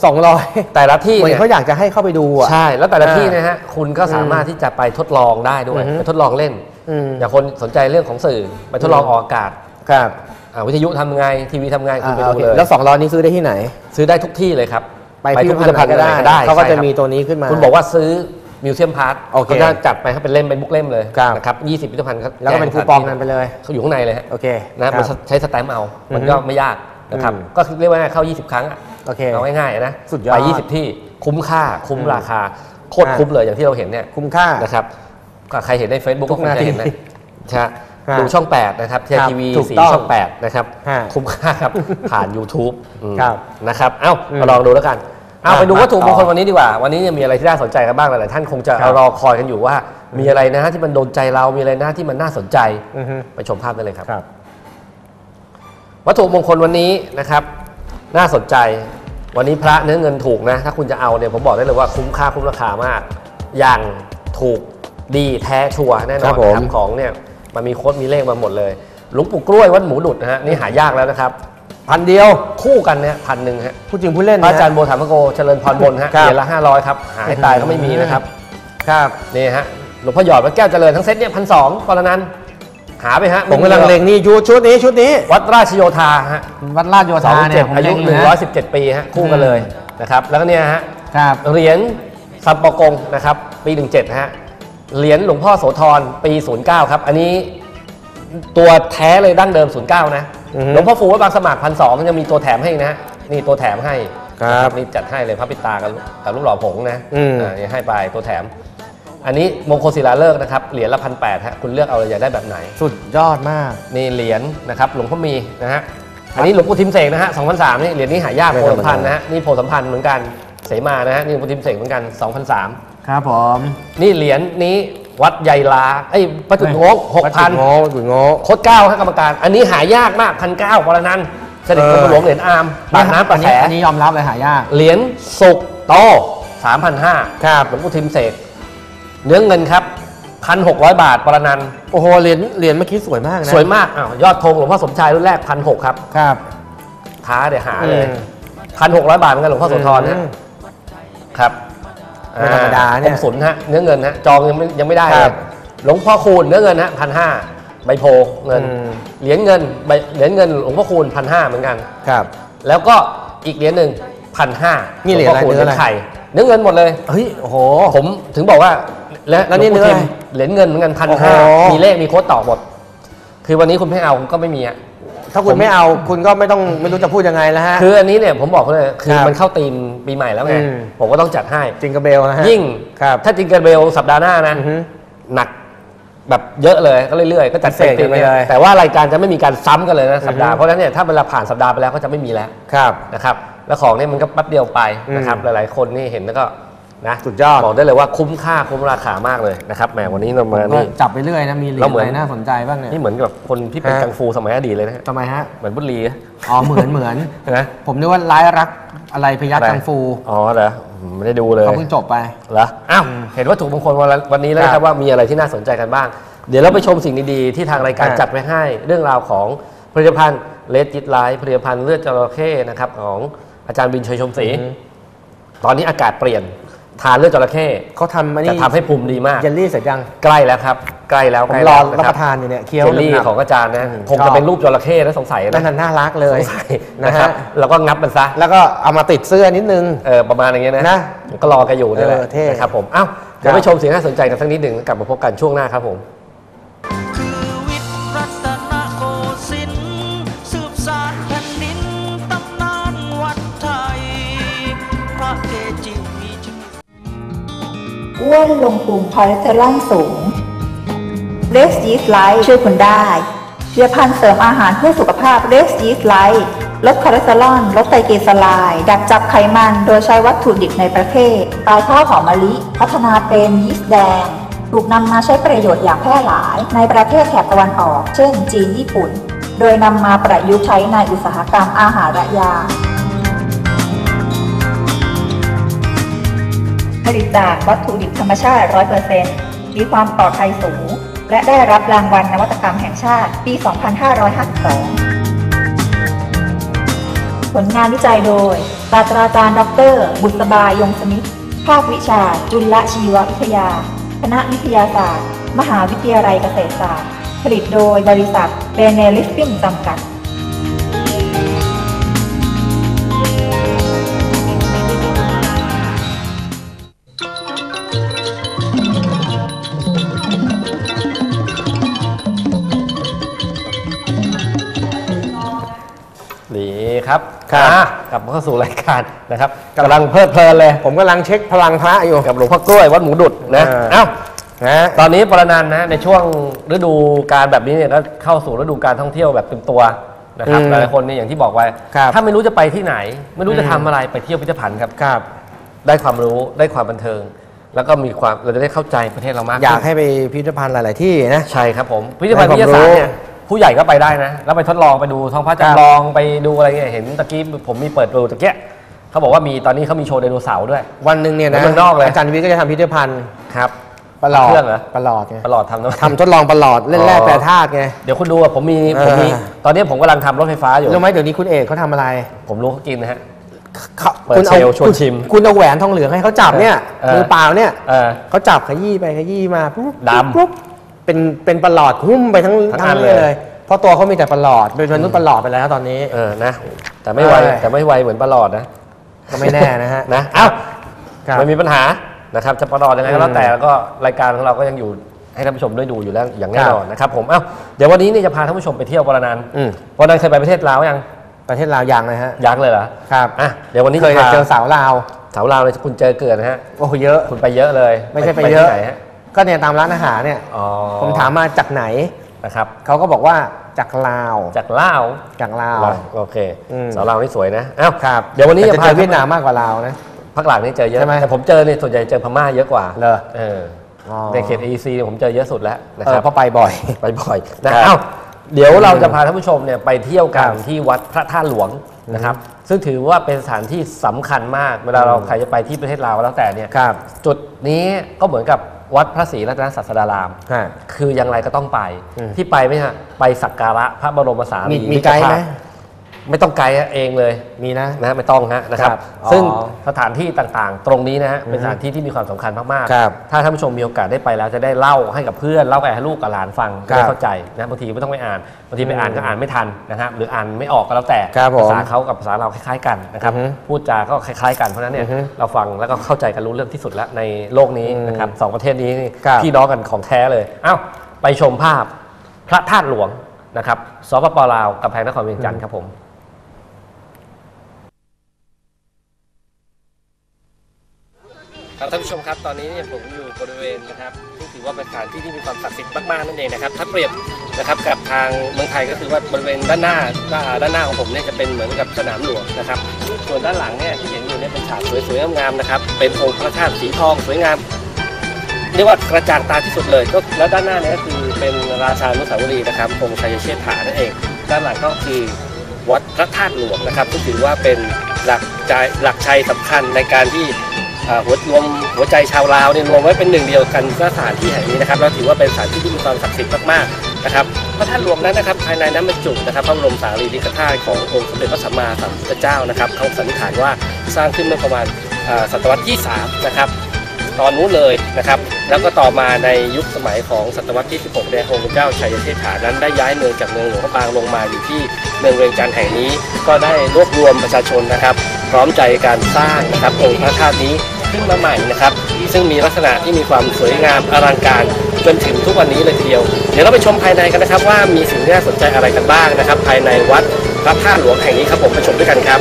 200 แต่ละที่เนี่ยเขาอยากจะให้เข้าไปดูอ่ะใช่แล้วแต่ละที่นะฮะคุณก็สามารถที่จะไปทดลองได้ด้วยไปทดลองเล่นอย่างคนสนใจเรื่องของสื่อไปทดลองออกอากาศครับวิทยุทำไงทีวีทำไงคุณไปดูเลยแล้ว200นี้ซื้อได้ที่ไหนซื้อได้ทุกที่เลยครับไปพิพิธภัณฑ์ก็ได้เขาก็จะมีตัวนี้ขึ้นมาคุณบอกว่าซื้อมิวเซียมพาร์ทเขาจะจัดไปให้เป็นเล่มเป็นบุ๊กเล่มเลยนะครับ20พิพิธภัณฑ์แล้วก็เป็นคูปองกันไปเลยเขาอยู่ข้างในเลยฮะโอเคนะมันใช้สแตมป์เอามันก็ไม่ยากนะครับก็เรียกว่าเข้า20ครั้งเอาง่ายๆนะไป20ที่คุ้มค่าคุ้มราคาโคตรคุ้มเลยอย่างที่เราเห็นเนี่ยคุ้มค่านะครับก็ใครเห็นใน Facebook ก็คงจะเห็นนะดูช่อง8นะครับเทียทีวี4ช่อง8นะครับคุ้มค่าครับผ่าน YouTube นะครับเอ้ามาลองดูแล้วกันเอาไปดูวัตถุมงคลวันนี้ดีกว่าวันนี้มีอะไรที่น่าสนใจกันบ้างหลายๆท่านคงจะรอคอยกันอยู่ว่ามีอะไรนะที่มันโดนใจเรามีอะไรนะที่มันน่าสนใจไปชมภาพได้เลยครับวัตถุมงคลวันนี้นะครับน่าสนใจวันนี้พระเนื้อเงินถูกนะถ้าคุณจะเอาเนี่ยผมบอกได้เลยว่าคุ้มค่าคุ้มราคามากอย่างถูกดีแท้ชัวร์แน่นอนครับของเนี่ยมันมีโค้ดมีเลขมาหมดเลยหลวงปู่กล้วยวัดหมูดุดนะฮะนี่หายากแล้วนะครับ 1,000 เดียวคู่กันเนี่ย1,000ฮะพูดจริงพูดเล่นพระอาจารย์โบถามโกเจริญพรบนฮะเหรียญละ500ครับหายตายก็ไม่มีนะครับครับนี่ฮะหลวงพ่อหยอดวัดแก้วเจริญทั้งเซตเนี่ย1,200ปรนั้นหาไปฮะผมกำลังเล็งนี่ชุดนี้วัดราชโยธาฮะวัดราชโยธาเนี่ยอายุ117 ปีฮะคู่กันเลยนะครับแล้วก็เนี่ยฮะเหรียญซัมปอกงนะครับปี17ฮะเหรียญหลวงพ่อโสธรปี09ครับอันนี้ตัวแท้เลยดั้งเดิม09นะหลวงพ่อฟูวัดบางสมัคร1,200มันจะมีตัวแถมให้นะนี่ตัวแถมให้ครับนี่จัดให้เลยพระปิตากับรูปหล่อผงนะนี่ให้ไปตัวแถมอันนี้มงคลศิลาฤกษ์นะครับเหรียญละ1,800ฮะคุณเลือกเอาเลยอยากได้แบบไหนสุดยอดมากนี่เหรียญนะครับหลวงพ่อมีนะฮะอันนี้หลวงปู่ทิมเสกนะฮะ2,300นี่เหรียญนี้หายากโพสัมพันธ์นะฮะนี่โพสัมพันธ์เหมือนกันเสมานะฮะนี่หลวงปู่ทิมเสกเหมือนกัน2,300 ครับผมนี่เหรียญนี้วัดใหญ่ลาประจุโง่6,000โคตร9ให้กรรมการอันนี้หายากมาก1,900ปรนันท์เสด็จกรมหลวงเหรียญอาร์มปากน้ำประแสอันนี้ยอมรับเลยหายากเหรียญสุกโต 3,500 ครับหลวงปู่ทิมเสกเนื้อเงินครับ 1,600 บาทปรนันท์โอ้โหเหรียญเมื่อกี้สวยมากนะสวยมากยอดธงหลวงพ่อสมชายรุ่นแรก 1,600 ครับท้าเดี๋ยวหาเลย 1,600 บาทเหมือนกันหลวงพ่อโสธรนะครับไม่ธรรมดาเนี่ยสุนฮะเนื้อเงินฮะจองยังไม่ได้เลยหลวงพ่อคูณเนื้อเงินฮะ 1,500 ใบโพเงินเหรียญเงินหลวงพ่อคูณ 1,500 เหมือนกันครับแล้วก็อีกเหรียญหนึ่ง 1,500 นี่เหรียญอะไรเนื้อไข่เนื้อเงินหมดเลยเฮ้ยโอ้โหผมถึงบอกว่าแล้วนี่เนื้อเหรียญเงินเหมือนกัน 1,500 มีเลขมีโค้ดต่อหมดคือวันนี้คุณไม่เอาก็ไม่มีอ่ะถ้าคุณไม่เอาคุณก็ไม่รู้จะพูดยังไงแล้วฮะคืออันนี้เนี่ยผมบอกเลยคือมันเข้าธีมปีใหม่แล้วไงผมก็ต้องจัดให้จิงกระเบลนะฮะยิ่งถ้าจิงกระเบลสัปดาห์หน้านะหนักแบบเยอะเลยก็เรื่อยๆก็จัดเต็มไปเลยแต่ว่ารายการจะไม่มีการซ้ำกันเลยนะสัปดาห์เพราะฉะนั้นเนี่ยถ้าเวลาผ่านสัปดาห์ไปแล้วก็จะไม่มีแล้วนะครับแล้วของเนี่ยมันก็แป๊บเดียวไปนะครับหลายๆคนนี่เห็นแล้วก็นะสุดยอดบอกได้เลยว่าคุ้มค่าคุ้มราคามากเลยนะครับแหมวันนี้เรามานี่จับไปเรื่อยนะมีเหรียญอะไรน่าสนใจบ้างเนี่ยนี่เหมือนกับคนที่เป็นกังฟูสมัยอดีตเลยนะทำไมฮะเหมือนบุรีอ๋อเหมือนนะผมนึกว่าร้ายรักอะไรพยัคฆ์กังฟูอ๋อเหรอไม่ได้ดูเลยเขาเพิ่งจบไปเหรออ้าวเห็นวัตถุมงคลวันนี้แล้วครับว่ามีอะไรที่น่าสนใจกันบ้างเดี๋ยวเราไปชมสิ่งดีๆที่ทางรายการจัดไว้ให้เรื่องราวของผลิตภัณฑ์เลดจิตไลท์ผลิตภัณฑ์เลือดจระเข้นะครับของอาจารย์บินชัยชมศรีตอนนี้อากาศเปลี่ยนทานเลือดจระเข้เขาทำจะทำให้ภูมิดีมากเจลลี่เสร็จยังใกล้แล้วครับใกล้แล้วผมรอรับประทานอยู่เนี่ยเคี้ยวเจลลี่ของอาจารย์นะคงจะเป็นรูปจระเข้นะสงสัยนะน่ารักเลยนะครับแล้วก็งับมันซะแล้วก็เอามาติดเสื้อนิดนึงประมาณอย่างเงี้ยนะก็รอกันอยู่นี่แหละนะครับผมอ้าวเดี๋ยวไปชมสิ่งน่าสนใจกันสักนิดหนึ่งกลับมาพบกันช่วงหน้าครับผมคือวิทย์รัตนโกสินทร์สืบสานแผ่นดินตำนานวัดไทยพระเกจิมีชื่ออ้วนลงพุงคอเลสเตอรอลสูงเลสยีสต์ไลท์ช่วยคุณได้ผลิตภัณฑ์เสริมอาหารเพื่อสุขภาพเลสยีสต์ไลท์ลดคอเลสเตอรอลลดไตรกลีเซอไรด์ดักจับไขมันโดยใช้วัตถุดิบในประเทศปลายข้าวหอมมะลิพัฒนาเป็นยีสต์แดงถูกนำมาใช้ประโยชน์อย่างแพร่หลายในประเทศแถบตะวันออกเช่นจีนญี่ปุ่นโดยนำมาประยุกต์ใช้ในอุตสาหกรรมอาหารและยาผลิตจากวัตถุดิบธรรมชาติ 100% มีความปลอดภัยสูงและได้รับรางวัลนวัตกรรมแห่งชาติปี 2552 ผลงานวิจัยโดยศาสตราจารย์ดร.บุษบายงสมิทธิ์ภาควิชาจุลชีววิทยาคณะวิทยาศาสตร์มหาวิทยาลัยเกษตรศาสตร์ผลิตโดยบริษัทเบเนลิฟปิ้งจำกัดดีครับกลับมาเข้าสู่รายการนะครับกำลังเพลิดเพลินเลยผมกำลังเช็คพลังพระอยู่กับหลวงพ่อกล้วยวัดหมูดุดนะตอนนี้ปรนันนะในช่วงฤดูการแบบนี้เนี่ยก็เข้าสู่ฤดูการท่องเที่ยวแบบเต็มตัวนะครับหลายคนเนี่ยอย่างที่บอกไว้ถ้าไม่รู้จะไปที่ไหนไม่รู้จะทำอะไรไปเที่ยวพิพิธภัณฑ์ครับได้ความรู้ได้ความบันเทิงแล้วก็มีความเราจะได้เข้าใจประเทศเรามากอยากให้ไปพิพิธภัณฑ์หลายๆที่นะใช่ครับผมพิพิธภัณฑ์วิทยาศาสตร์เนี่ยผู้ใหญ่ก็ไปได้นะแล้วไปทดลองไปดูท้องฟ้าจำลองไปดูอะไรเงี้ยเห็นตะกี้ผมมีเปิดดูตะเกียเขาบอกว่ามีตอนนี้เขามีโชว์ไดโนเสาร์ด้วยวันหนึ่งเนี่ยนะเมืองนอกเลยอาจารย์วิทย์ก็จะทำพิพิธภัณฑ์ครับประหลอดเครื่องเหรอประหลอดไงประหลอดทำทดลองประหลอดเล่นแร่แปรธาตุไงเดี๋ยวคุณดูผมมีตอนนี้ผมกำลังทำรถไฟฟ้าอยู่รู้ไหมเดี๋ยวนี้คุณเอกเขาทำอะไรผมรู้เขากินนะฮะเปิดเชลชวนชิมคุณเอาแหวนทองเหลืองให้เขาจับเนี่ยมือเปล่าเนี่ยเขาจับขยี้ไปขยี้มาดำปุ๊บเป็นประหลอดหุ้มไปทั้งเลยเพราะตัวเขามีแต่ประหลอดเป็นมนุษย์ประหลอดไปแล้วตอนนี้นะแต่ไม่ไวเหมือนประหลอดนะก็ไม่แน่นะฮะนะไม่มีปัญหานะครับจะประหลอดยังไงก็แล้วแต่แล้วก็รายการของเราก็ยังอยู่ให้ท่านผู้ชมได้ดูอยู่แล้วอย่างแน่นอนนะครับผมเดี๋ยววันนี้นี่จะพาท่านผู้ชมไปเที่ยวปรนันเคยไปประเทศลาวยังประเทศลาวยังเลยฮะยังเลยเหรอครับเดี๋ยววันนี้เคยเจอสาวลาวเลยคุณเจอเกิดนะฮะโอ้เยอะคุณไปเยอะเลยไม่ใช่ไปเยอะก็เนี่ยตามร้านอาหารเนี่ยผมถามมาจากไหนนะครับเขาก็บอกว่าจากลาวโอเคสาวลาวนี่สวยนะครับเดี๋ยววันนี้จะเจอเวียดนามมากกว่าลาวนะภาคหลังนี่เจอเยอะแต่ผมเจอเนี่ยส่วนใหญ่เจอพม่าเยอะกว่าในเขต EC ผมเจอเยอะสุดแล้วนะครับเพราะไปบ่อยนะเดี๋ยวเราจะพาท่านผู้ชมเนี่ยไปเที่ยวกันที่วัดพระธาตุหลวงนะครับซึ่งถือว่าเป็นสถานที่สำคัญมากเวลาเราใครจะไปที่ประเทศลาวแล้วแต่เนี่ยจุดนี้ก็เหมือนกับวัดพระศรีรัตนศาสดารามคืออย่างไรก็ต้องไปที่ไปไม่ใช่ไปสักการะพระบรมสารีมีไกด์ไหมไม่ต้องไกด์เองเลยมีนะไม่ต้องนะครับซึ่งสถานที่ต่างๆตรงนี้นะฮะเป็นสถานที่ที่มีความสำคัญมากๆถ้าท่านผู้ชมมีโอกาสได้ไปแล้วจะได้เล่าให้กับเพื่อนเล่าให้ลูกกับหลานฟังได้เข้าใจนะบางทีไม่ต้องไปอ่านบางทีไปอ่านก็อ่านไม่ทันนะครับหรืออ่านไม่ออกก็แล้วแต่ภาษาเขากับภาษาเราคล้ายๆกันนะครับพูดจาก็คล้ายๆกันเพราะนั้นเนี่ยเราฟังแล้วก็เข้าใจกันรู้เรื่องที่สุดแล้วในโลกนี้นะครับ2ประเทศนี้พี่น้องกันของแท้เลยไปชมภาพพระธาตุหลวงนะครับสปป.ลาวกำแพงนครเวียงจันทร์ครับผมท่านผู้ชมครับตอนนี้ผมอยู่บริเวณนะครับที่ถือว่าเป็นสถานที่ที่มีความศักดิ์สิทธิ์มากๆนั่นเองนะครับถ้าเปรียบนะครับกับทางเมืองไทยก็คือว่าบริเวณด้านหน้าของผมเนี่ยจะเป็นเหมือนกับสนามหลวงนะครับส่วนด้านหลังเนี่ยที่เห็นอยู่เนี่ยเป็นฉากสวยๆงามๆนะครับเป็นองค์พระธาตุสีทองสวยงามเรียกว่ากระจ่างตาที่สุดเลยก็แล้วด้านหน้าเนี่ยก็คือเป็นราชานุสาวรีย์นะครับองค์ชัยเชษฐานั่นเองด้านหลังก็คือวัดพระธาตุหลวงนะครับที่ถือว่าเป็นหลักชัยสำคัญในการที่หัวใจชาวลาวเนี่ยรวมไว้เป็นหนึ่งเดียวกันสถานที่แห่งนี้นะครับแล้วถือว่าเป็นสถานที่ที่มีความศักดิ์สิทธิ์มากๆนะครับพระธาตุหลวงนั้นนะครับภายในนั้นบรรจุนะครับพระบรมสารีริกธาตุขององค์สมเด็จพระสัมมาสัมพุทธเจ้านะครับเขาสันนิษฐานว่าสร้างขึ้นเมื่อประมาณศตวรรษที่3นะครับตอนนู้นเลยนะครับแล้วก็ต่อมาในยุคสมัยของศตวรรษที่16เนี่ยองค์เจ้าชัยเชษฐานั้นได้ย้ายเมืองจากเมืองหลวงพระบางลงมาอยู่ที่เมืองเวียงจันทร์แห่งนี้ก็ได้รวบรวมประชาชนนะครับพร้อมใจการสร้างนะครับองค์พระธาตุนี้ขึ้นมาใหม่นะครับซึ่งมีลักษณะที่มีความสวยงามอลังการจนถึงทุกวันนี้เลยทีเดียวเดี๋ยวเราไปชมภายในกันนะครับว่ามีสิ่งที่น่าสนใจอะไรกันบ้างนะครับภายในวัดพระธาตุหลวงแห่งนี้ครับผมไปชมด้วยกันครับ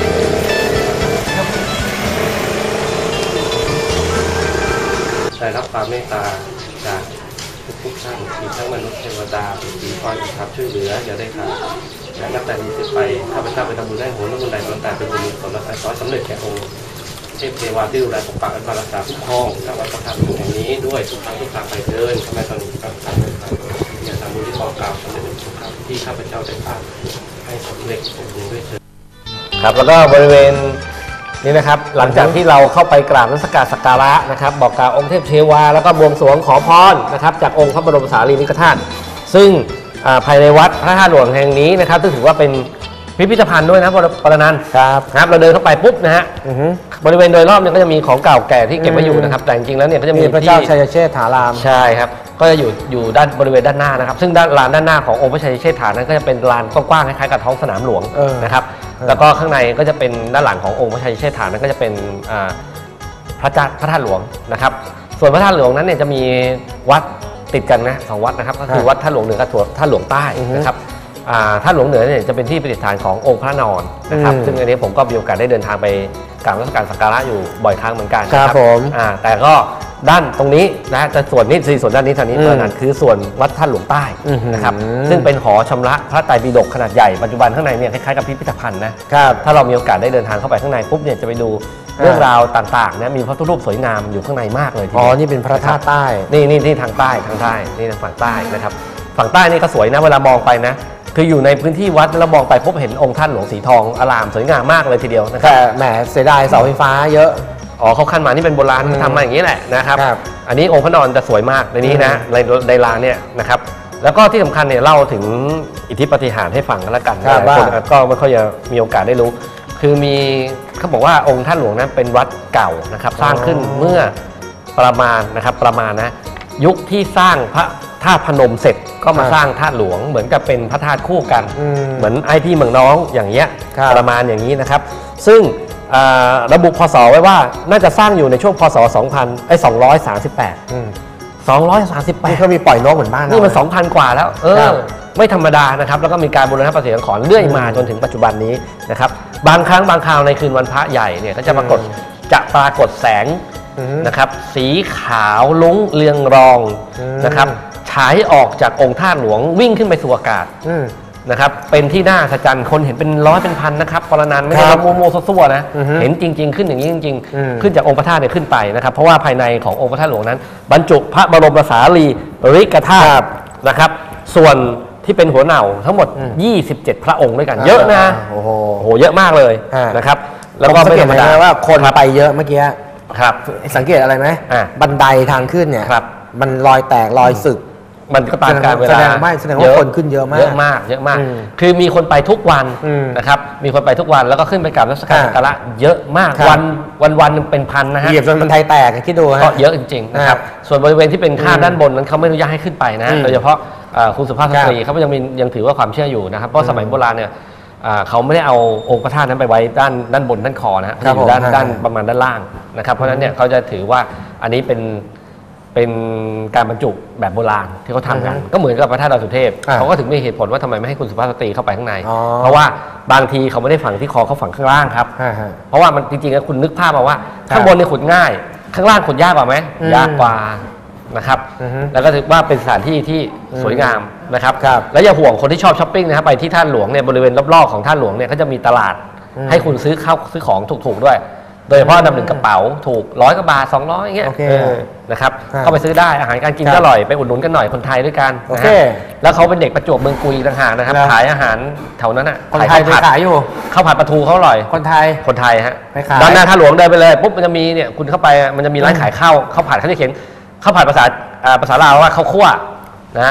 ได้รับความเมตตาจากทุกท่านมีทั้งมนุษย์เทวดาผีคอยครับช่วยเหลืออย่าได้ขาดและนับแต่นี้ไปข้าพเจ้าไปทำบุญได้โหนบุญใดบุญแต่เป็นบุญสมรสสำเร็จแก่องค์เทพเทวาที่ดูแลปกปักรักษาคุ้มครองจากวัดพระธาตุหลวงแห่งนี้ด้วยทุกครั้งไปเดินทำไมตอนนี้ครับอย่าทำบุญที่บอกกล่าวสำเร็จทุกครั้งที่ข้าพเจ้าได้ทำให้สำเร็จสมบูรณ์ด้วยเถิดครับแล้วก็บริเวณนี่นะครับหลังจากที่เราเข้าไปกราบนมัสการสักการะนะครับบอกกล่าวองค์เทพเทวาแล้วก็บวงสรวงขอพรนะครับจากองค์พระบรมสารีริกธาตุซึ่งภายในวัดพระธาตุหลวงแห่งนี้นะครับซึ่งถือว่าเป็นพิพิธภัณฑ์ด้วยนะปรนันท์ครับเราเดินเข้าไปปุ๊บนะฮะบริเวณโดยรอบเนี่ยก็จะมีของเก่าแก่ที่เก็บไว้อยู่นะครับแต่จริงๆแล้วเนี่ยก็จะมีพระเจ้าชัยเชษฐารามใช่ครับก็จะอยู่ด้านบริเวณด้านหน้านะครับซึ่งลานด้านหน้าขององค์พระชัยเชษฐานั้นก็จะเป็นลานกว้างๆคล้ายๆกับท้องสนามหลวงนะครับแล้วก็ข้างในก็จะเป็นด้านหลังขององค์พระชัยเชษฐานั้นก็จะเป็นพระธาตุหลวงนะครับส่วนพระธาตุหลวงนั้นเนี่ยจะมีวัดติดกันนะ2 วัดนะครับก็คือวัดธาตุหลวงเหนือกับธาตุหลวงใต้นะครับธาตุหลวงเหนือเนี่ยจะเป็นที่ประดิษฐานขององค์พระนอนนะครับซึ่งอันนี้ผมก็มีโอกาสได้เดินทางไปกราบนมัสการสักการะอยู่บ่อยครั้งเหมือนกันครับผมแต่ก็ด้านตรงนี้นะจะส่วนนี้ส่วนด้านนี้ทางนี้นั่นคือส่วนวัดธาตุหลวงใต้นะครับซึ่งเป็นหอชำระพระไตรปิฎกขนาดใหญ่ปัจจุบันข้างในเนี่ยคล้ายๆกับพิพิธภัณฑ์นะครับถ้าเรามีโอกาสได้เดินทางเข้าไปข้างในปุ๊บเนี่ยจะไปดูเรื่องราวต่างๆนะมีพระพุทธรูปสวยงามอยู่ข้างในมากเลยทีเดียวนี่เป็นพระธาตุใต้นี่ทางใต้นี่ทางฝั่งใต้นะครับฝั่งใต้นี่ก็สวยนะเวลามองไปนะคืออยู่ในพื้นที่วัดแล้วมองไปพบเห็นองค์ท่านหลวงสีทองอลามสวยงามมากเลยทีเดียวนะครับแต่แหมเสียดายเสาไฟฟ้าเยอะเขาขั้นมานี่เป็นโบราณทำมาอย่างนี้แหละนะครับอันนี้องค์พระนอนจะสวยมากในนี้นะในลานเนี่ยนะครับแล้วก็ที่สำคัญเนี่ยเล่าถึงอิทธิปาฏิหาริย์ให้ฟังกันแล้วกันคนก็ไม่ค่อยจะมีโอกาสได้รู้คือมีเขาบอกว่าองค์ท่านหลวงนั้นเป็นวัดเก่านะครับสร้างขึ้นเมื่อประมาณนะยุคที่สร้างพระธาตุพนมเสร็จก็มาสร้างธาตุหลวงเหมือนกับเป็นพระธาตุคู่กันเหมือนไอ้พี่เมืองน้องอย่างเงี้ยประมาณอย่างนี้นะครับซึ่งระบุพศไว้ว่าน่าจะสร้างอยู่ในช่วงพศ238นี่เขามีปล่อยนกเหมือนบ้านนี่มัน 2,000 กว่าแล้วไม่ธรรมดานะครับแล้วก็มีการบูรณะปฏิสังขรณ์เรื่อยมาจนถึงปัจจุบันนี้นะครับบางครั้งบางคราวในคืนวันพระใหญ่เนี่ยก็จะปรากฏแสงนะครับสีขาวลุ้งเรืองรองนะครับฉายออกจากองค์ธาตุหลวงวิ่งขึ้นไปสู่อากาศนะครับเป็นที่น่าอัศจรรย์คนเห็นเป็นร้อยเป็นพันนะครับปรนันท์ไม่ใช่โมซั่วๆนะเห็นจริงๆขึ้นอย่างนี้จริงๆขึ้นจากองค์พระธาตุเนี่ยขึ้นไปนะครับเพราะว่าภายในขององค์พระธาตุหลวงนั้นบรรจุพระบรมสารีริกธาตุนะครับส่วนที่เป็นหัวเหน่าทั้งหมด27พระองค์ด้วยกันเยอะนะโอ้โหเยอะมากเลยนะครับแล้วก็ไม่ธรรมดาว่าคนไปเยอะเมื่อกี้ครับสังเกตอะไรไหมบันไดทางขึ้นเนี่ยมันรอยแตกรอยสึกมันก็ตามการเวลาแสดงว่าคนขึ้นเยอะมากคือมีคนไปทุกวันนะครับมีคนไปทุกวันแล้วก็ขึ้นไปกราบนมัสการสักการะเยอะมากวันเป็นพันนะฮะเหยียบจนบันไดแตกคิดดูก็เยอะจริงๆนะครับส่วนบริเวณที่เป็นข้ามด้านบนนั้นเขาไม่อนุญาตให้ขึ้นไปนะโดยเฉพาะคุณสุภาพสตรีเขายังถือว่าความเชื่ออยู่นะครับเพราะสมัยโบราณเนี่ยเขาไม่ได้เอาองค์พระธาตุนั้นไปไว้ด้านบนด้านคอนะเขาอยู่ด้านประมาณด้านล่างนะครับเพราะฉะนั้นเนี่ยเขาจะถือว่าอันนี้เป็นการบรรจุแบบโบราณที่เขาทำกันก็เหมือนกับพระธาตุดอยสุเทพเขาก็ถึงมีเหตุผลว่าทำไมไม่ให้คุณสุภาพสตรีเข้าไปข้างในเพราะว่าบางทีเขาไม่ได้ฝังที่คอเขาฝังข้างล่างครับเพราะว่ามันจริงๆคุณนึกภาพมาว่าข้างบนเนี่ยขุดง่ายข้างล่างขุดยากกว่าไหมยากกว่านะครับแล้วก็ถือว่าเป็นสถานที่ที่สวยงามนะครับแล้วอย่าห่วงคนที่ชอบช้อปปิ้งนะครับไปที่ท่าหลวงเนี่ยบริเวณรอบๆของท่าหลวงเนี่ยเขาจะมีตลาดให้คุณซื้อของถูกๆด้วยโดยเฉพาะนำ1กระเป๋าถูก100 กว่าบาท200อย่างเงี้ยนะครับเข้าไปซื้อได้อาหารการกินก็อร่อยไปอุดหนุนกันหน่อยคนไทยด้วยกันแล้วเขาเป็นเด็กประจวบเมืองกุยต่างหากนะครับขายอาหารแถวนั้นอ่ะคนไทยขายอยู่ข้าวผัดปลาทูเขาอร่อยคนไทยฮะด้านหน้าท่าหลวงเดินไปเลยปุ๊บมันจะมีเนี่ยคุณเข้าไปมันจะมีร้านขายข้าวผัดเขาจะเขียนข้าวผัดภาษาลาวว่าข้าวคั่วนะฮะ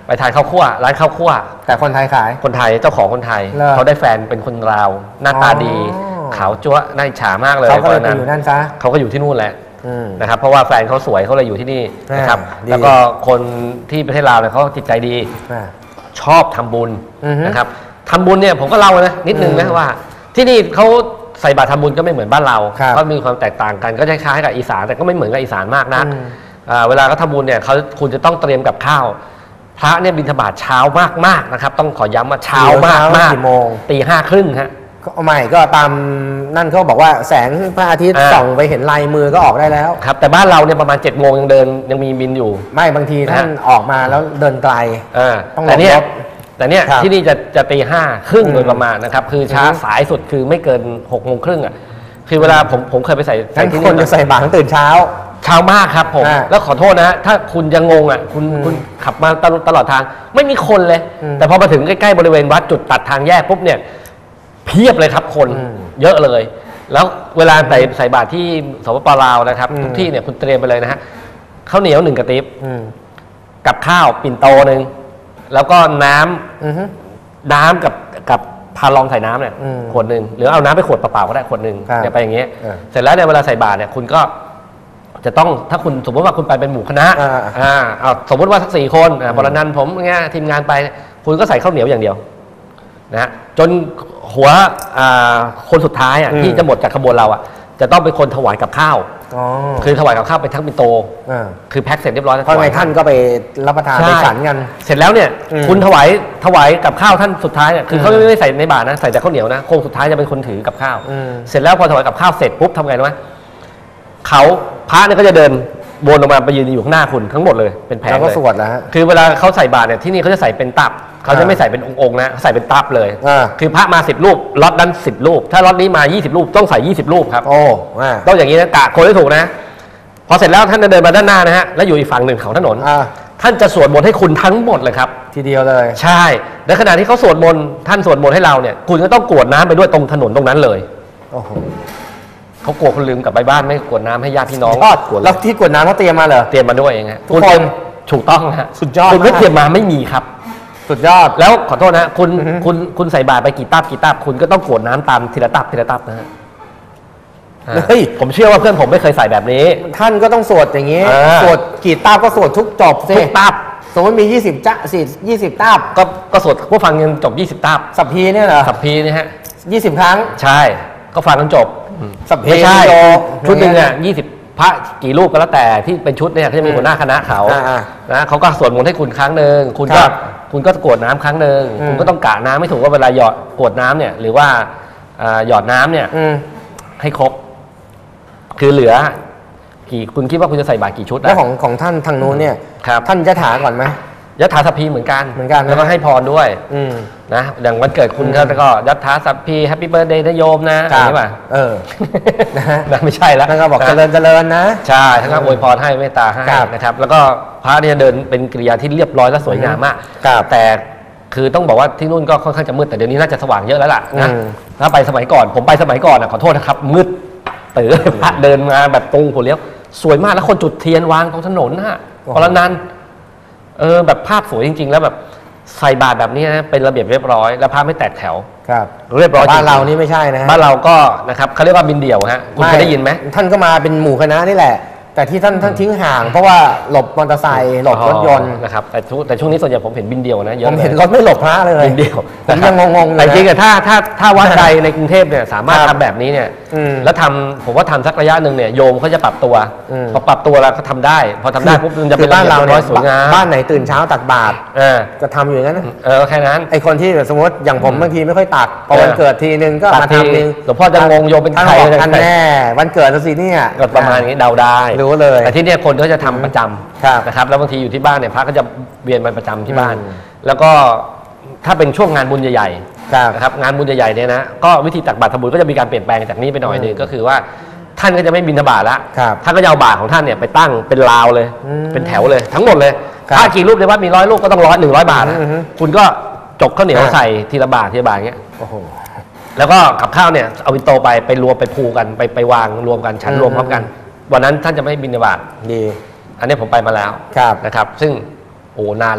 ไปทานข้าวคั่วร้านข้าวคั่วแต่คนไทยขายคนไทยเจ้าของคนไทยเขาได้แฟนเป็นคนลาวหน้าตาดีขาวจั๊วน่าอิจฉามากเลยเขาก็เลยไปอยู่นั่นซะเขาก็อยู่ที่นู่นแหละนะครับเพราะว่าแฟนเขาสวยเขาเลยอยู่ที่นี่นะครับแล้วก็คนที่ประเทศลาวเนี่ยเขาจิตใจดีชอบทำบุญนะครับทำบุญเนี่ยผมก็เล่านะนิดนึงนะว่าที่นี่เขาใส่บาตรทำบุญก็ไม่เหมือนบ้านเราก็มีความแตกต่างกันก็คล้ายๆกับอีสานแต่ก็ไม่เหมือนกับอีสานมากนักเวลาเขาทำบุญเนี่ยคุณจะต้องเตรียมกับข้าวพระเนี่ยบิณฑบาตเช้ามากๆนะครับต้องขอย้ำว่าเช้ามากกี่โมง 5:30ฮะก็ไม่ก็ตามนั่นเขาบอกว่าแสงพระอาทิตย์ส่องไปเห็นลายมือก็ออกได้แล้วครับแต่บ้านเราเนี่ยประมาณ7 โมงยังมีบินอยู่ไม่บางทีท่านออกมาแล้วเดินไกลต้องหลบรถแต่เนี่ยที่นี่จะ5:30โดยประมาณนะครับคือช้าสายสุดคือไม่เกิน6:30อ่ะคือเวลาผมเคยไปใส่ที่คนจะใส่บาตรตื่นเช้ามากครับผมแล้วขอโทษนะถ้าคุณจะงงอ่ะคุณขับมาตลอดทางไม่มีคนเลยแต่พอมาถึงใกล้ๆบริเวณวัดจุดตัดทางแยกปุ๊บเนี่ยเพียบเลยครับคนเยอะเลยแล้วเวลาใส่บาตรที่สปป.ลาวนะครับทุกที่เนี่ยคุณเตรียมไปเลยนะฮะข้าวเหนียว1 กระติบกับข้าวปิ่นโตนึงแล้วก็น้ำกับพาลองใส่น้ำเนี่ยขวดนึงหรือเอาน้ำไปขวดเปล่าๆก็ได้ขวดนึงเนี่ยไปอย่างเงี้ยเสร็จแล้วเนี่ยเวลาใส่บาตรเนี่ยคุณก็จะต้องถ้าคุณสมมติว่าคุณไปเป็นหมู่คณะสมมติว่าสัก4 คนบรนันท์ผมเงี้ยทีมงานไปคุณก็ใส่ข้าวเหนียวอย่างเดียวนะจนหัวคนสุดท้ายที่จะหมดจากขบวนเราจะต้องเป็นคนถวายกับข้าวคือถวายกับข้าวไปทั้งปิ่นโตคือแพ็คเสร็จเรียบร้อยแล้วเพราะไงท่านก็ไปรับประทานไปฉันกันเสร็จแล้วเนี่ยคุณถวายกับข้าวท่านสุดท้ายเนี่ยคือเขาไม่ใส่ในบาตรนะใส่แต่ข้าวเหนียวนะโค้งสุดท้ายจะเป็นคนถือกับข้าวเสร็จแล้วพอถวายกับข้าวเสร็จปุ๊บทำไงรู้ไหมเขาพระเนี่ยก็จะเดินวนออกมาไปยืนอยู่ข้างหน้าคุณทั้งหมดเลยเป็นแผงเลยแล้วก็สวดแล้วคือเวลาเขาใส่บาตรเนี่ยที่นี่เขาจะใส่เป็นตับเขาจะไม่ใส่เป็นองค์ๆนะเขาใส่เป็นตับเลยคือพระมา10 รูปล็อตนั้น10 รูปถ้าล็อตนี้มา20 รูปต้องใส่20 รูปครับต้องอย่างนี้นะกะคนให้ถูกนะพอเสร็จแล้วท่านจะเดินมาด้านหน้านะฮะแล้วอยู่อีกฝั่งหนึ่งของถนนท่านจะสวดมนต์ให้คุณทั้งหมดเลยครับทีเดียวเลยใช่ในขณะที่เขาสวดมนต์ท่านสวดมนต์ให้เราเนี่ยคุณก็ต้องกรวดน้ำไปด้วยตรงถนนตรงนั้นเลยโอ้โหเขากลัวคนลืมกลับไปบ้านไม่กรวดน้ำให้ญาติพี่น้องแล้วที่กรวดน้ำเขาเตรียมมาเหรอเตรียมมาด้วยเองฮะทุกคนถูกต้องฮะสุดยอดคุณไม่เตรียมมาไม่มีครับสุดยอดแล้วขอโทษนะคุณใส่บาตรไปกี่ตับคุณก็ต้องกรวดน้ำตามทีละตับนะฮะผมเชื่อว่าเพื่อนผมไม่เคยใส่แบบนี้ท่านก็ต้องสวดอย่างนี้สวดกี่ตับก็สวดทุกจบสิทุกตับสมมติมี20ตับก็สวดผู้ฟังยังจบ20 ตับสัพพีเนี่ยเหรอสัพพีนี่ฮะ 20 ครั้งใช่ก็ฟังจนจบสัพพีไม่ใช่ชุดหนึ่งเนี่ย20 พระกี่รูปก็แล้วแต่ที่เป็นชุดเนี่ยเขาจะมีหัวหน้าคณะเขานะเขาก็สวดมนต์ให้คุณครั้งหนึ่งคุณก็กรวดน้ำครั้งหนึ่งคุณก็ต้องกะน้ำไม่ถูกว่าเวลาหยอดกรวดน้ำเนี่ยหรือว่าหยอดน้ำเนี่ยให้ครบคือเหลือคุณคิดว่าคุณจะใส่บาตรกี่ชุดแล้วของท่านทางนู้นเนี่ยท่านยะถาก่อนไหมยะถาสัพพีเหมือนกันแล้วก็ให้พรด้วยนะอย่างวันเกิดคุณก็ยะถาสัพพีแฮปปี้เบิร์ธเดย์นะโยมนะอะไรป่ะนะไม่ใช่แล้วท่านก็บอกเจริญนะใช่ท่านก็อวยพรให้เมตตาให้นะครับแล้วก็พระเนี่ยเดินเป็นกิริยาที่เรียบร้อยและสวยงามมากแต่คือต้องบอกว่าที่นู่นก็ค่อนข้างจะมืดแต่เดี๋ยวนี้น่าจะสว่างเยอะแล้วล่ะนะถ้าไปสมัยก่อนผมไปสมัยก่อนขอโทษนะครับมืดตื่นพระเดินมาแบบตรงหัวเลี้ยวสวยมากแล้วคนจุดเทียนวางตรงถนนฮะพอละนั้นแบบภาพสวยจริงๆแล้วแบบใส่บาตรแบบนี้นะเป็นระเบียบเรียบร้อยแล้วพระไม่แตกแถวครับเรียบร้อยบ้านเรานี่ไม่ใช่นะบ้านเราก็นะครับเขาเรียกว่าบินเดี่ยวฮะคุณเคยได้ยินไหมท่านก็มาเป็นหมู่คณะนี่แหละแต่ที่ท่านทิ้งห่างเพราะว่าหลบมอเตอร์ไซค์หลบรถยนต์นะครับแต่ช่วงนี้ส่วนใหญ่ผมเห็นบินเดี่ยวนะเยอะผมเห็นรถไม่หลบพระเลยบินเดี่ยวผมยังงงๆแต่จริงๆถ้าวัดใดในกรุงเทพเนี่ยสามารถทำแบบนี้เนี่ยแล้วผมว่าทำสักระยะหนึ่งเนี่ยโยมเขาจะปรับตัวพอปรับตัวแล้วเขาทำได้พอทำได้ปุ๊บมันจะเป็นบ้านเราเนี่ยสวยงามบ้านไหนตื่นเช้าตักบาตรจะทำอยู่อย่างนั้นแค่นั้นไอคนที่สมมติอย่างผมบางทีไม่ค่อยตักพอวันเกิดทีนึงก็มาทำนึงหลวงพ่อจะงงโยมเป็นใครท่านแน่วันเกิดสิเนี่ยประมาณนี้เดาได้รู้เลยแต่ที่เนี่ยคนก็จะทำประจำนะครับแล้วบางทีอยู่ที่บ้านเนี่ยพระก็จะเวียนมาประจำที่บ้านแล้วก็ถ้าเป็นช่วงงานบุญใหญ่ๆนะครับงานบุญใหญ่ๆเนี่ยนะก็วิธีตักบาตรทำบุญก็จะมีการเปลี่ยนแปลงจากนี้ไปหน่อยนึงก็คือว่าท่านก็จะไม่บิณฑบาตละท่านก็จะเอาบาตรของท่านเนี่ยไปตั้งเป็นราวเลยเป็นแถวเลยทั้งหมดเลยถ้ากี่รูปในวัดมี100 รูปก็ต้อง100 บาทคุณก็จกข้าวเหนียวใส่ทีละบาทอย่างเงี้ยแล้วก็กับข้าวเนี่ยเอาวินโตไปรวมไปพูกันไปวางรวมกันชั้นรวมพร้อมกันวันนั้นท่านจะไม่บิณฑบาตดีอันนี้ผมไปมาแล้วนะครับซึ่งโอ้นานแล้วอ่ะ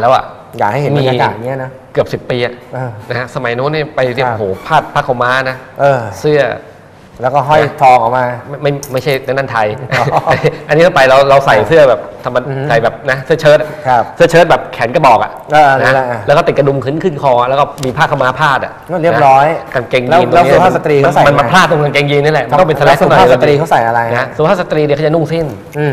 อยากให้เห็นบรรยากาศเนี้ยนะเกือบ10 ปีนะฮะสมัยโน้นนี่ไปเรียกโอ้โหผ้าขาวม้านะเสื้อแล้วก็ห้อยทองออกมาไม่ใช่นั่นไทยอันนี้เราไปเราใส่เสื้อแบบทำใส่แบบนะเสื้อเชิ้ตแบบแขนกระบอกนะแล้วก็ติดกระดุมขึ้นคอแล้วก็มีผ้าขาวม้าพาดเรียบร้อยกางเกงยีนแล้วสุภาพสตรีเขาใส่มันมาพลาดตรงกางเกงยีนนี่แหละต้องเป็นสแลกสุภาพสตรีเขาใส่อะไรนะสุภาพสตรีเนี่ยเขาจะนุ่งสิ้น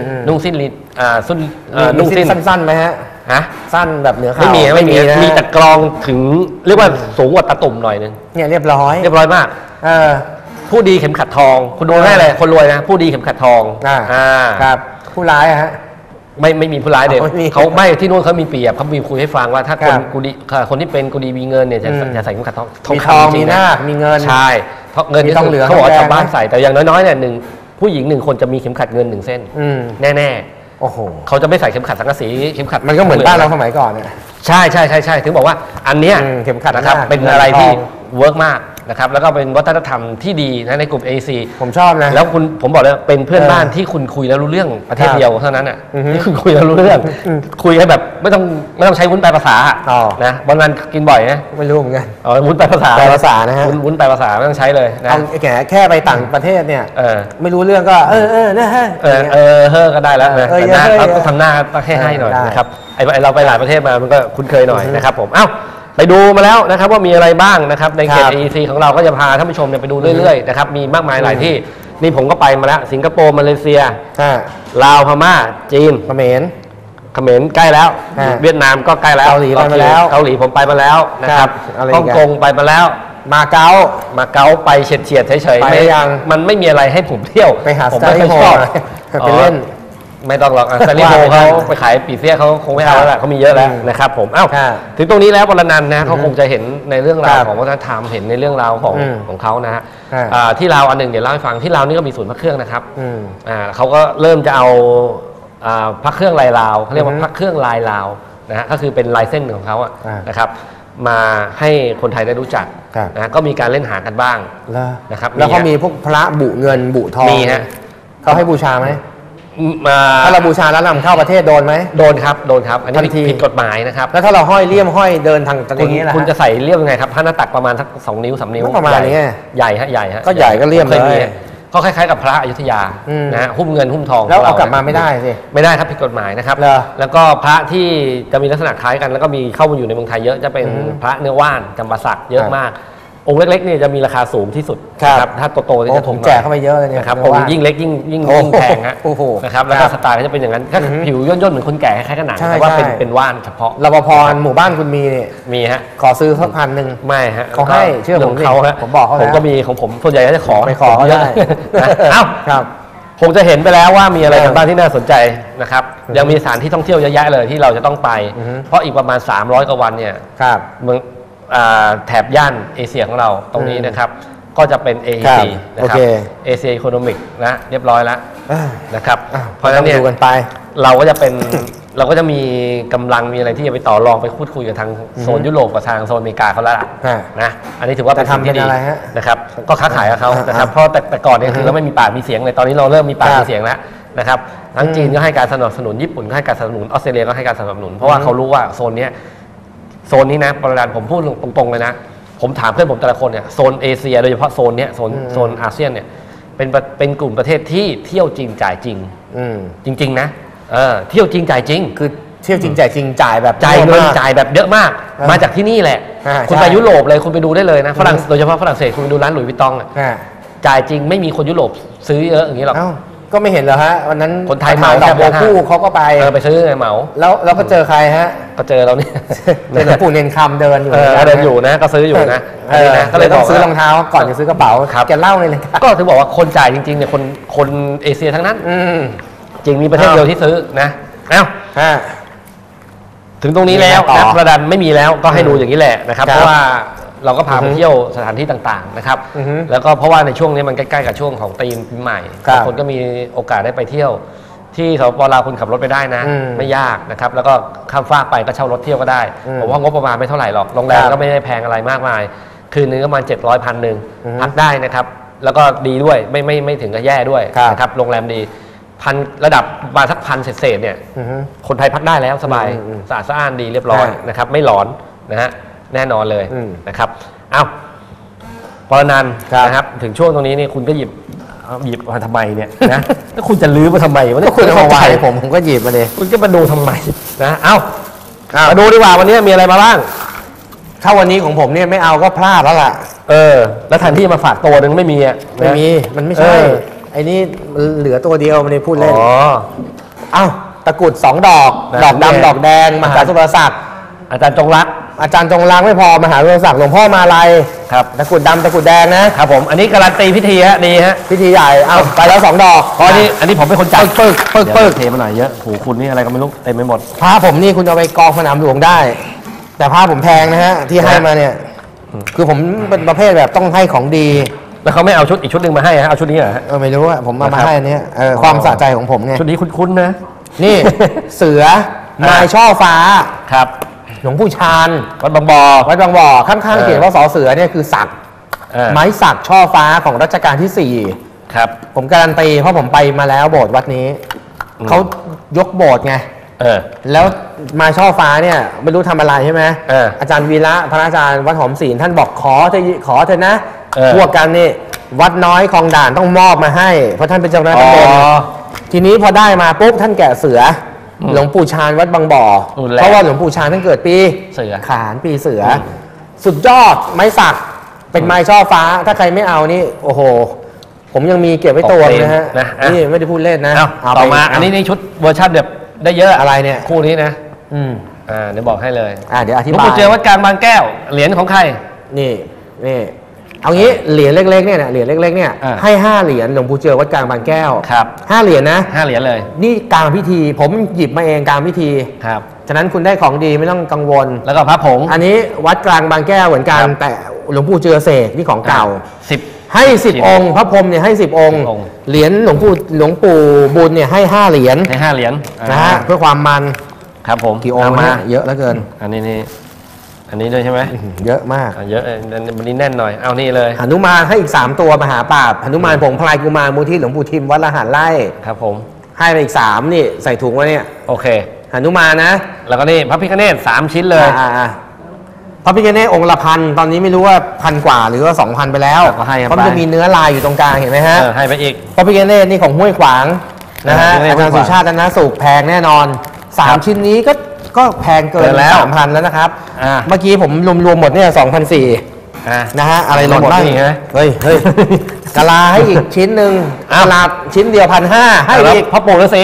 นุ่งสิ้นสั้นๆไหมฮะสั้นแบบเหนือเข่าไม่มีแต่กรองถึงเรียกว่าสูงกว่าตะตุ่มหน่อยนึงเนี่ยเรียบร้อยมากผู้ดีเข็มขัดทองคุณดูให้เลยคนรวยนะผู้ดีเข็มขัดทองครับผู้ร้ายฮะไม่มีผู้ร้ายเด็กเขาไม่ที่นู่นเขามีเปรียบเขามีคุยให้ฟังว่าถ้าคนที่เป็นกูดีมีเงินเนี่ยจะใส่เข็มขัดทองมีทองมีหน้ามีเงินใช่เพราะเงินต้องเหลือเขาบอกชาวบ้านใส่แต่อย่างน้อยๆเนี่ยผู้หญิง1 คนจะมีเข็มขัดเงิน1 เส้นแน่โอ้โหเขาจะไม่ใส่เข็มขัดสังกะสีเข็มขัดมันก็เหมือนบ้านเราสมัยก่อนเนี่ยใช่ถึงบอกว่าอันเนี้ยเข็มขัดนะครับเป็นอะไรที่เวิร์กมากนะครับแล้วก็เป็นวัฒนธรรมที่ดีนะในกลุ่ม AC ผมชอบนะแล้วผมบอกเลยเป็นเพื่อนบ้านที่คุณคุยแล้วรู้เรื่องประเทศเดียวเท่านั้นอ่ะที่คุณคุยแล้วรู้เรื่องคุยให้แบบไม่ต้องใช้วุ้นแปลภาษานะบางวันกินบ่อยนะไม่รู้เหมือนกันวุ้นแปลภาษานะฮะวุ้นแปลภาษาไม่ต้องใช้เลยนะแค่ไปต่างประเทศเนี่ยไม่รู้เรื่องก็นะฮะก็ได้แล้วนะต้องทำหน้าให้หน่อยนะครับเราไปหลายประเทศมามันก็คุ้นเคยหน่อยนะครับผมไปดูมาแล้วนะครับว่ามีอะไรบ้างนะครับในเขต AEC ของเราก็จะพาท่านผู้ชมไปดูเรื่อยๆนะครับมีมากมายหลายที่นี่ผมก็ไปมาแล้วสิงคโปร์มาเลเซียลาวพม่าจีนเขมรใกล้แล้วเวียดนามก็ใกล้แล้วเกาหลีไปมาแล้วเกาหลีผมไปมาแล้วนะครับฮ่องกงไปมาแล้วมาเก๊าไปเฉียดเฉยๆมันไม่มีอะไรให้ผมเที่ยวไปหาผมไม่ค่อยชอบไปเล่นไม่ต้องหรอกซาริโฮเขาไปขายปีเสี้ยเขาคงไม่เอาแล้วแหละเขามีเยอะแล้วนะครับผมถึงตรงนี้แล้ววรนันท์นะเขาคงจะเห็นในเรื่องราวของวัฒนธรรมเห็นในเรื่องราวของเขานะฮะที่ลาวอันหนึ่งเดี๋ยวเล่าให้ฟังที่ลาวนี่ก็มีศูนย์พระเครื่องนะครับเขาก็เริ่มจะเอาพระเครื่องลายลาวเขาเรียกว่าพระเครื่องลายลาวนะฮะก็คือเป็นลายเส้นของเขาอะนะครับมาให้คนไทยได้รู้จักนะก็มีการเล่นหากันบ้างนะครับแล้วก็มีพวกพระบุเงินบุทองมีฮะเขาให้บูชาไหมถ้าเราบูชาแล้วนำเข้าประเทศโดนไหมโดนครับอันนี้ผิดกฎหมายนะครับแล้วถ้าเราห้อยเลี่ยมห้อยเดินทางอย่างนี้แหละคุณจะใส่เลี่ยมยังไงครับผ้าหน้าตักประมาณสัก2 นิ้ว 3 นิ้วประมาณนี้ใหญ่ฮะก็ใหญ่ก็เลี่ยมเลยก็คล้ายๆกับพระอยุธยานะฮะหุ้มเงินหุ้มทองแล้วเอากลับมาไม่ได้สิไม่ได้ครับผิดกฎหมายนะครับแล้วก็พระที่จะมีลักษณะคล้ายกันแล้วก็มีเข้ามาอยู่ในเมืองไทยเยอะจะเป็นพระเนื้อว่านจำปาสักเยอะมากองค์เล็กๆเนี่ยจะมีราคาสูงที่สุดนะครับถ้าโตๆจะผมแจกเข้าไปเยอะเลยเนี่ยนะครับองค์ยิ่งเล็กยิ่งแพงฮะนะครับแล้วก็สไตล์ก็จะเป็นอย่างนั้นก็ผิวย่นๆเหมือนคนแก่คล้ายๆกันหนังแต่ว่าเป็นว่านเฉพาะรปภหมู่บ้านคุณมีเนี่ยมีฮะขอซื้อสัก1,000 ไม่ฮะเขาให้เชื่อผมเขาฮะผมบอกเขาผมก็มีของผมส่วนใหญ่จะขอไปขอได้เอ้าครับคงจะเห็นไปแล้วว่ามีอะไรกันบ้างที่น่าสนใจนะครับยังมีสถานที่ท่องเที่ยวเยอะแยะเลยที่เราจะต้องไปเพราะอีกประมาณ300 กว่าวันเนี่ยเมืองแถบย่านเอเชียของเราตรงนี้นะครับก็จะเป็น AEC นะครับเอเชียอีโคโนมิกนะเรียบร้อยแล้วนะครับเพราะฉะนั้นเนี่ยเราก็จะมีกำลังมีอะไรที่จะไปต่อรองไปพูดคุยกับทางโซนยุโรปกับทางโซนอเมริกาเขาแล้วนะอันนี้ถือว่าเป็นสิ่งที่ดีนะครับก็ค้าขายกับเขานะครับเพราะแต่ก่อนเนี่ยคือเราไม่มีปากมีเสียงเลยตอนนี้เราเริ่มมีปากมีเสียงแล้วนะครับทั้งจีนก็ให้การสนับสนุนญี่ปุ่นก็ให้การสนับสนุนออสเตรเลียก็ให้การสนับสนุนเพราะว่าเขารู้ว่าโซนนี้นะประธานผมพูดตรงๆเลยนะผมถามเพื่อนผมแต่ละคนเนี่ยโซนเอเชียโดยเฉพาะโซนเนี้ยโซนอาเซียนเนี่ยเป็นกลุ่มประเทศที่เที่ยวจริงจ่ายจริงจริงๆนะเที่ยวจริงจ่ายจริงคือเที่ยวจริงจ่ายจริงจ่ายแบบจ่ายเงินจ่ายแบบเยอะมากมาจากที่นี่แหละคุณไปยุโรปเลยคุณไปดูได้เลยนะฝรั่งโดยเฉพาะฝรั่งเศสคุณไปดูร้านหลุยส์วิตตองจ่ายจริงไม่มีคนยุโรปซื้อเยอะอย่างนี้หรอกก็ไม่เห็นเหรอฮะวันนั้นคนไทยเหมาแค่คู่เขาก็ไปซื้อเหมาแล้วก็เจอใครฮะก็เจอเราเนี่ยเจอหลวงปู่เนนคำเดินอยู่เดินอยู่นะก็ซื้ออยู่นะก็เลยต้องซื้อรองเท้าก่อนจะซื้อกระเป๋าแกเล่าเลยก็ถึงบอกว่าคนจ่ายจริงๆเนี่ยคนเอเชียทั้งนั้นจริงมีประเทศเดียวที่ซื้อนะถึงตรงนี้แล้วนะประดันไม่มีแล้วก็ให้ดูอย่างนี้แหละนะครับเพราะว่าเราก็พาไปเที่ยวสถานที่ต่างๆนะครับแล้วก็เพราะว่าในช่วงนี้มันใกล้ๆกับช่วงของปีใหม่คนก็มีโอกาสได้ไปเที่ยวที่สปป.ลาวคุณขับรถไปได้นะไม่ยากนะครับแล้วก็ข้ามฟากไปก็เช่ารถเที่ยวก็ได้ผมว่างบประมาณไม่เท่าไหร่หรอกโรงแรมก็ไม่ได้แพงอะไรมากมายคืนนึงก็ประมาณ700-1,000พักได้นะครับแล้วก็ดีด้วยไม่ถึงกับแย่ด้วยนะครับโรงแรมดีพันระดับมาสักพันเศษเนี่ยคนไทยพักได้แล้วสบายสะอาดสะอ้านดีเรียบร้อยนะครับไม่หลอนนะฮะแน่นอนเลยนะครับอ้าวปรนันท์นะครับถึงช่วงตรงนี้นี่คุณก็หยิบมาทำไมเนี่ยนะแล้วคุณจะลื้อมาทำไมวะเนี่ยคุณเอามาไว้ผมก็หยิบมาเลยคุณก็มาดูทำไมนะเอ้ามาดูดีกว่าวันนี้มีอะไรมาบ้างถ้าวันนี้ของผมเนี่ยไม่เอาก็พลาดแล้วล่ะแล้วแทนที่มาฝากตัวนึงไม่มีอ่ะไม่มีมันไม่ใช่ไอ้นี่เหลือตัวเดียวมันพูดเล่นอ้าวตะกุด2 ดอกดอกดำดอกแดงมหาสุรศักดิ์อาจารย์จงรักไม่พอมหาสุรศักดิ์หลวงพ่อมาลัยครับตะกุดดำตะกุดแดงนะครับผมอันนี้การันตีพิธีฮะดีฮะพิธีใหญ่เอาไปแล้ว2 ดอกเพราะอันนี้ผมเป็นคนจัดปึ๊กเทมาหน่อยเยอะหูคุณนี่อะไรก็ไม่รู้เต็มไปหมดผ้าผมนี่คุณเอาไปกองสนามหลวงได้แต่ผ้าผมแพงนะฮะที่ให้มาเนี่ยคือผมเป็นประเภทแบบต้องให้ของดีแล้วเขาไม่เอาชุดอีกชุดหนึ่งมาให้ฮะเอาชุดนี้เหรอไม่รู้อะผมเอามาให้อันนี้ความสะใจของผมไงชุดนี้คุ้นๆนะนี่เสือนายช่อฟ้าครับหลวงปู่ชาญวัดบางบ่อข้างๆเขียนว่าสอเสือเนี่ยคือสักไม้สักช่อฟ้าของรัชกาลที่4 ครับผมการันตีเพราะผมไปมาแล้วโบสถ์วัดนี้เขายกโบสถ์ไงแล้วมาช่อฟ้าเนี่ยไม่รู้ทำอะไรใช่ไหมอาจารย์วีระพระอาจารย์วัดหอมศีลท่านบอกขอเถอะนะพวกกันนี่วัดน้อยคลองด่านต้องมอบมาให้เพราะท่านเป็นเจ้าหน้าที่ทีนี้พอได้มาปุ๊บท่านแกะเสือหลวงปู่ชาญวัดบางบ่อเพราะว่าหลวงปู่ชาญท่านเกิดปีเสือขานปีเสือสุดยอดไม้สักเป็นไม้ช่อฟ้าถ้าใครไม่เอานี่โอ้โหผมยังมีเก็บไว้ตัวนะฮะนี่ไม่ได้พูดเล่นนะต่อมาอันนี้ในชุดเวอร์ชันแบบได้เยอะอะไรเนี่ยคู่นี้นะเดี๋ยวบอกให้เลยเดี๋ยวอธิบายหลวงปู่เจอวัดกลางบางแก้วเหรียญของใครนี่เอางี้เหรียญเล็กๆเนี่ยเหรียญเล็กๆเนี่ยให้5 เหรียญหลวงปู่เจอวัดกลางบางแก้วครับ 5 เหรียญนะ 5 เหรียญเลยนี่กลางพิธีผมหยิบมาเองกลางพิธีครับฉะนั้นคุณได้ของดีไม่ต้องกังวลแล้วก็พระผงอันนี้วัดกลางบางแก้วเหมือนกันแต่หลวงปู่เจอเสกนี่ของเก่า 10 ให้10 องค์พระพรหมเนี่ยให้10 องค์เหรียญหลวงปู่บุญเนี่ยให้5 เหรียญนะฮะเพื่อความมันครับผมกี่องค์มาเยอะเหลือเกินอันนี้ด้วยใช่ไหมเยอะมากเยอะวันนี้แน่นหน่อยเอานี่เลยหนุมานให้อีก3 ตัวมหาปราบหนุมานผงพลายกุมารมูลที่หลวงปู่ทิมวัดละหารไร่ครับผมให้ไปอีก3นี่ใส่ถุงไว้เนี่ยโอเคหนุมานนะแล้วก็นี่พระพิฆเนศ3 ชิ้นเลยพระพิฆเนศองค์ละ1,000ตอนนี้ไม่รู้ว่า1,000 กว่าหรือว่า 2,000 ไปแล้วเพราะมันจะมีเนื้อลายอยู่ตรงกลางเห็นไหมฮะให้ไปอีกพระพิฆเนศนี่ของห้วยขวางนะฮะอาจารย์สุชาตินะสุขแพงแน่นอน3 ชิ้นนี้ก็แพงเกินแล้ว 3,000 แล้วนะครับเมื่อกี้ผมรวมหมดเนี่ย2,400นะฮะอะไรหมดบ้างเฮ้ยกะลาให้อีกชิ้นหนึ่งกะลาชิ้นเดียว1,500ให้อีกพระปู่ฤาษี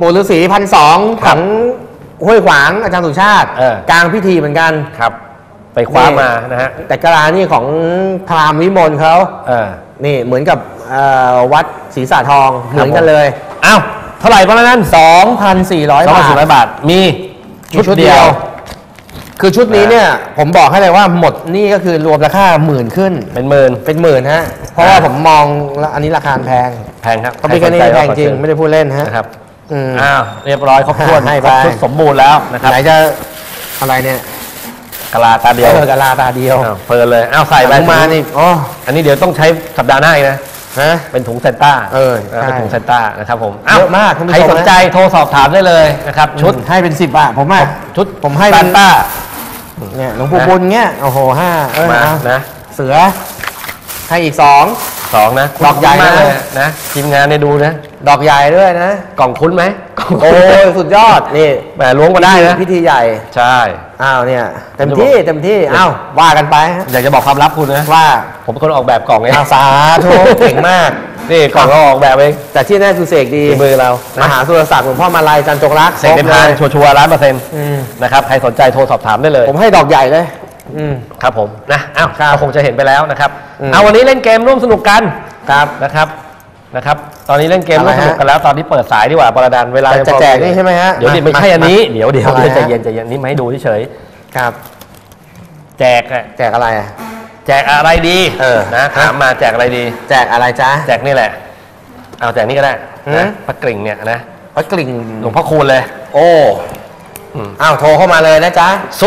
1,200ของห้วยขวางอาจารย์สุชาติกลางพิธีเหมือนกันครับไปคว้ามานะฮะแต่กะลานี่ของพราหมณ์วิมลเขานี่เหมือนกับวัดศรีสะทองเหมือนกันเลยอ้าวเท่าไหร่ประมาณนั้น 2,400 บาทมีชุดเดียวคือชุดนี้เนี่ยผมบอกให้เลยว่าหมดนี่ก็คือรวมราคา10,000ขึ้นเป็นหมื่นฮะเพราะว่าผมมองอันนี้ราคาแพงครับเพราะพี่ก็นี่แพงจริงไม่ได้พูดเล่นฮะครับเรียบร้อยครบถ้วนให้ชุดสมบูรณ์แล้วนะครับไหนจะอะไรเนี่ยกะลาตาเดียวกะลาตาเดียวเพลินเลยใส่ไปมานี่อันนี้เดี๋ยวต้องใช้สัปดาห์หน้านะเป็นถุงเซนต้าเป็นถุงเซนต้านะครับผมเยอะมากใครสนใจโทรสอบถามได้เลยนะครับชุดให้เป็น10 บาทผมชุดผมให้เป็นต้าเนี่ยหลวงปู่บุญเงี้ยโอ้โห5 มานะเสือให้อีก2 นะดอกใหญ่มากเลยนะทีมงานเนี่ยดูนะดอกใหญ่ด้วยนะกล่องคุ้นไหมโอ้ยสุดยอดนี่แหมล้วงมาได้นะพิธีใหญ่ใช่เนี่ยเต็มที่ว่ากันไปอยากจะบอกความลับคุณนะว่าผมเป็นคนออกแบบกล่องเองสาธุเก่งมากนี่กล่องเราออกแบบเองแต่ที่แน่คือเสกดีมือเรามหาสุรศักดิ์หลวงพ่อมาลัยจันทร์จงรักเสกเต็มทางชัวร์100%นะครับใครสนใจโทรสอบถามได้เลยผมให้ดอกใหญ่เลยครับผมนะเราคงจะเห็นไปแล้วนะครับวันนี้เล่นเกมร่วมสนุกกันนะครับตอนนี้เล่นเกมร่วมสนุกกันแล้วตอนนี้เปิดสายดีกว่าปรดันเวลาจะแจกนี่ใช่ไหมฮะเดี๋ยวไม่ใช่อันนี้เดี๋ยวใจเย็นนี่มาให้ดูเฉยครับแจกอะไรแจกอะไรดีนะถามมาแจกอะไรดีแจกอะไรจ๊ะแจกนี่แหละเอาแจกนี่ก็ได้นะพระกริ่งเนี่ยนะพระกริ่งหลวงพ่อคูณเลยโอ้โทรเข้ามาเลยนะจ๊ะ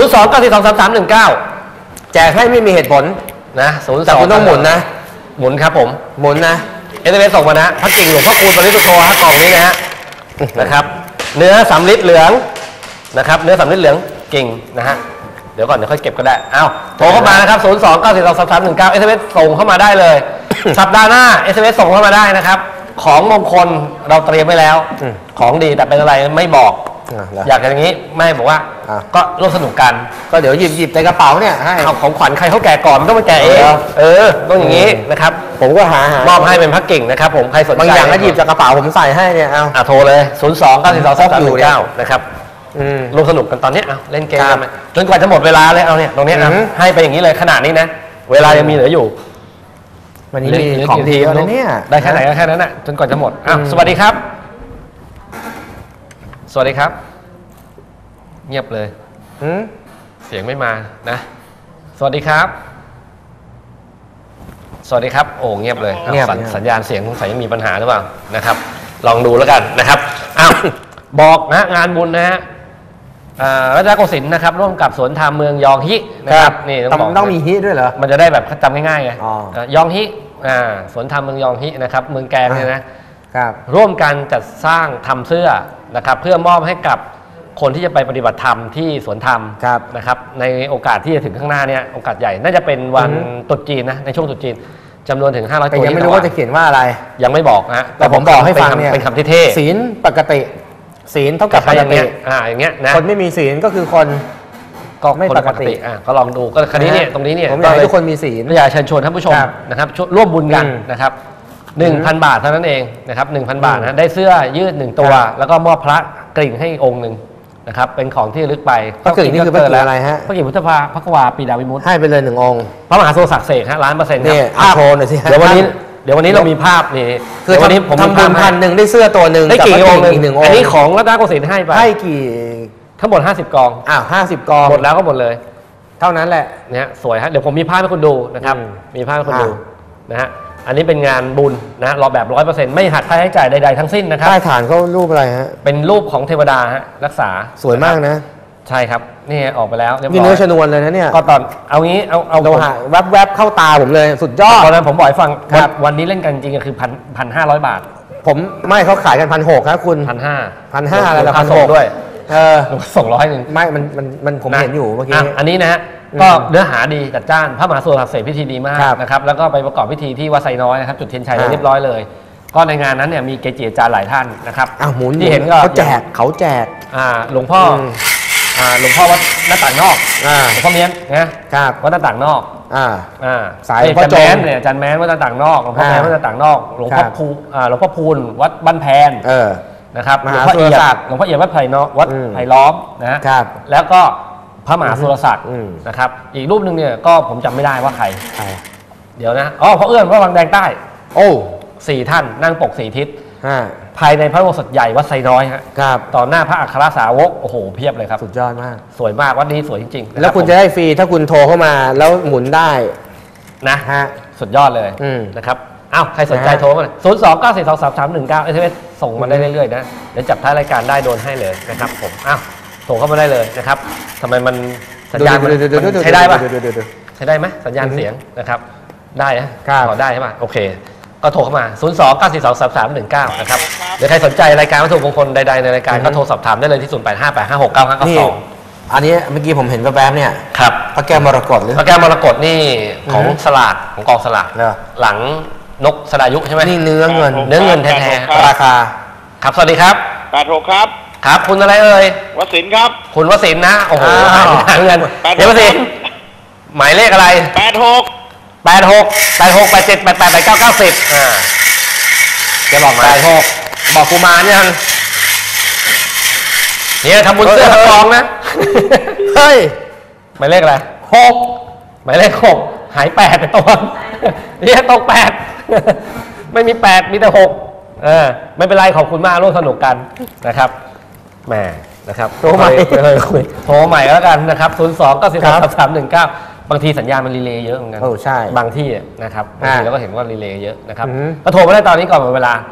029423319 แจกให้ไม่มีเหตุผลนะแต่คุณต้องหมุนนะหมุนครับผมหมุนนะ SMS ส่งมานะพระกริ่งหลวงพ่อคูณปริสุทธโธกล่องนี้นะฮะนะครับเนื้อสำลิดเหลืองนะครับเนื้อสำลิดเหลืองกิ่งนะฮะเดี๋ยวก่อนเดี๋ยวค่อยเก็บก็ได้เอาโทรเข้ามานะครับ02-942-3319 SMS ส่งเข้ามาได้เลย สัปดาห์หน้า SMS ส่งเข้ามาได้นะครับของมงคลเราเตรียมไว้แล้วของดีแต่เป็นอะไรไม่บอกอยากอย่างนี้แม่บอกว่าก็ร่วมสนุกกันก็เดี๋ยวหยิบในกระเป๋าเนี่ยให้เอาของขวัญใครเขาแก่ก่อนต้องมาแก่เองต้องอย่างนี้นะครับผมก็หามอบให้เป็นพักกิ่งนะครับผมใครสนใจบางอย่างก็หยิบจากกระเป๋าผมใส่ให้เนี่ยเอาโทรเลย02-942-3319นะครับร่วมสนุกกันตอนนี้เล่นเกมกันไหมจนกว่าจะหมดเวลาเลยเอาเนี่ยตรงนี้ให้ไปอย่างนี้เลยขนาดนี้นะเวลายังมีเหลืออยู่วันนี้มีของดีแล้วเนี่ยได้แค่ไหนก็แค่นั้นน่ะจนกว่าจะหมดสวัสดีครับสวัสดีครับเงียบเลยเสียงไม่มานะสวัสดีครับสวัสดีครับโอ้เงียบเลยสัญญาณเสียงสงสัยยังมีปัญหาหรือเปล่านะครับลองดูแล้วกันนะครับบอกนะงานบุญนะฮะรัตนโกสินทร์นะครับร่วมกับสวนธรรมเมืองยองฮินะครับนี่ต้องมีฮิด้วยเหรอมันจะได้แบบจำง่ายๆไงยองฮิสวนธรรมเมืองยองฮินะครับเมืองแกงเนี่ยนะครับร่วมกันจัดสร้างทำเสื้อนะครับเพื่อมอบให้กับคนที่จะไปปฏิบัติธรรมที่สวนธรรมนะครับในโอกาสที่จะถึงข้างหน้าเนี่ยโอกาสใหญ่น่าจะเป็นวันตรุษจีนนะในช่วงตรุษจีนจำนวนถึง500ตัวยังไม่รู้ว่าจะเขียนว่าอะไรยังไม่บอกนะแต่ผมบอกให้ฟังเนี่ยเป็นคำที่เท่ศีลปกติศีลเท่ากับปกติอย่างเงี้ยนะคนไม่มีศีลก็คือคนก็ไม่ปกติก็ลองดูก็คดีนี้ตรงนี้เนี่ยผมอยากให้ทุกคนมีศีลอยากเชิญชวนท่านผู้ชมนะครับร่วมบุญกันนะครับ 1,000 บาทเท่านั้นเองนะครับ 1,000 บาทนะได้เสื้อยืด1ตัวแล้วก็มอบพระกริ่งให้องค์หนึ่งนะครับเป็นของที่ระลึกไปพระกริ่งนี่คือพระกิ่งอะไรฮะพระกิ่งพุทธภาพระกวาปีดาวิมุตติให้ไปเลย1องค์พระมหาโสศักดิ์เสกฮะ1,000,000% นี่โชว์หน่อยสิเดี๋ยววันนี้เรามีภาพนี่คือวันนี้ผมทำบุญ1,000ได้เสื้อตัวหนึ่งได้กี่องค์1องค์อันนี้ของรัตนโกสินทร์ให้กี่ทั้งหมด50 กอง 50 กองหมดแล้วก็หมดเลยเท่านั้นแหละเนี่ยสวยฮะเดี๋ยวผมมีภาพให้คุณดูนะครับมีภาพให้คุณดูนะฮะอันนี้เป็นงานบุญนะรอแบบ 100% ไม่หักค่าใช้จ่ายใดๆทั้งสิ้นนะครับใต้ฐานเขารูปอะไรฮะเป็นรูปของเทวดาฮะรักษาสวยมากนะใช่ครับนี่ออกไปแล้วนี่เนื้อชนวนเลยนะเนี่ยก็ตอนเอางี้เอาโลหะแวบๆเข้าตาผมเลยสุดยอดตอนนั้นผมบอกให้ฟังวันนี้เล่นกันจริงๆคือ1,500 บาทผมไม่เขาขายกัน1,600ครับคุณ 1,500 อะไรละ 1,600ด้วย 200 นึงไม่มันผมเห็นอยู่เมื่อกี้อันนี้นะฮะก็เนื้อหาดีจัดจ้านพระมหาโสศักดิ์เสกพิธีดีมากนะครับแล้วก็ไปประกอบพิธีที่วัดไซน้อยนะครับจุดเทียนชัยเรียบร้อยเลยก็ในงานนั้นเนี่ยมีเกจิอาจารย์หลายท่านนะครับที่เห็นก็เขาแจกหลวงพ่อวัดหน้าต่างนอกหลวงพ่อเมียนนะครับวัดหน้าต่างนอกสายอาจารย์แมนเนี่ยอาจารย์แมนวัดหน้าต่างนอกหลวงพ่อแมนวัดหน้าต่างนอกหลวงพ่อพูนวัดบ้านแพนนะครับหลวงพ่อเอียดวัดไผ่ล้อมนะครับแล้วก็พระมหาสุรศักดิ์นะครับอีกรูปหนึ่งเนี่ยก็ผมจำไม่ได้ว่าใครเดี๋ยวนะพระเอื้อนวัดวังแดงใต้4 ท่านนั่งปก4 ทิศภายในพระอุโบสถใหญ่วัดไซน้อยครับต่อหน้าพระอัครสาวกโอ้โหเพียบเลยครับสุดยอดมากสวยมากวัดนี้สวยจริงๆแล้วคุณจะได้ฟรีถ้าคุณโทรเข้ามาแล้วหมุนได้นะสุดยอดเลยนะครับใครสนใจโทรมา02-942-3319 SMS ส่งมาได้เรื่อยๆนะเดี๋ยวจับท้ายรายการได้โดนให้เลยนะครับผมโทรเข้ามาได้เลยนะครับทำไมมันสัญญาณมันใช้ได้ป่ะใช้ได้ไหมสัญญาณเสียงนะครับได้นะขอได้ใช่ป่ะโอเคก็โทรเข้ามา02-942-3319 นะครับเดี๋ยวใครสนใจรายการวัตถุมงคลใดๆในรายการก็โทรสอบถามได้เลยที่0858569592 อันนี้เมื่อกี้ผมเห็นแวบๆเนี่ยครับพระแก้วมรกตหรือพระแก้วมรกตนี่ของสลากของกองสลากหลังนกสดายุใช่ไหมนี่เนื้อเงินแท้ๆราคาครับสวัสดีครับ 86ครับครับคุณอะไรเอ่ยวสินครับคุณวสินนะโอ้โหเงินเดี๋ยววสินหมายเลขอะไร86 87 88 89 90จะบอกมา86บอกกูมาเนี่ยทำบุญเสื้อทองนะเฮ้ยหมายเลขอะไร6หมายเลข6หาย8ไปตัวเนี่ยตก8ไม่มี8มีแต่6ไม่เป็นไรขอบคุณมากร่วมสนุกกันนะครับแหมนะครับโทรใหม่โทรใหม่แล้วกันนะครับ02-942-3319บางทีสัญญาณมันรีเลย์เยอะเหมือนกันใช่บางที่นะครับบางทีเราก็เห็นว่ารีเลย์เยอะนะครับก็โทรมาได้ตอนนี้ก่อนหมดเวลา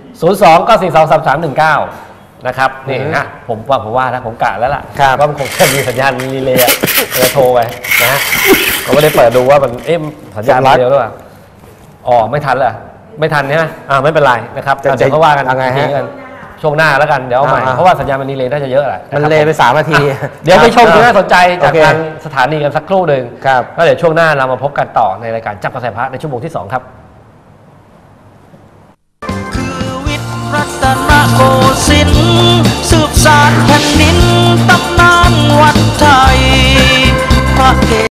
02-942-3319นะครับนี่นะผมว่านะผมกะแล้วล่ะว่ามันคงจะมีสัญญาณรีเลย์เลยโทรไปนะผมก็ได้เปิดดูว่ามันสัญญาณเดียวหรือเปล่าไม่ทันเลยไม่ทันเนี่ยไม่เป็นไรนะครับเดี๋ยวเขาว่ากันยังไงฮะช่วงหน้าแล้วกันเดี๋ยวเอาใหม่เพราะว่าสัญญาณมันดีเลยน่าจะเยอะแหละมันเลยไป3 นาทีเดี๋ยวไปชมที่น่าสนใจจากทางสถานีกันสักครู่หนึ่งก็เดี๋ยวช่วงหน้าเรามาพบกันต่อในรายการจับกระแสพระในชั่วโมงที่2ครับคือวิทย์รัตนโกสินทร์สืบสานแผ่นดินตำนานวัดไทยพระเก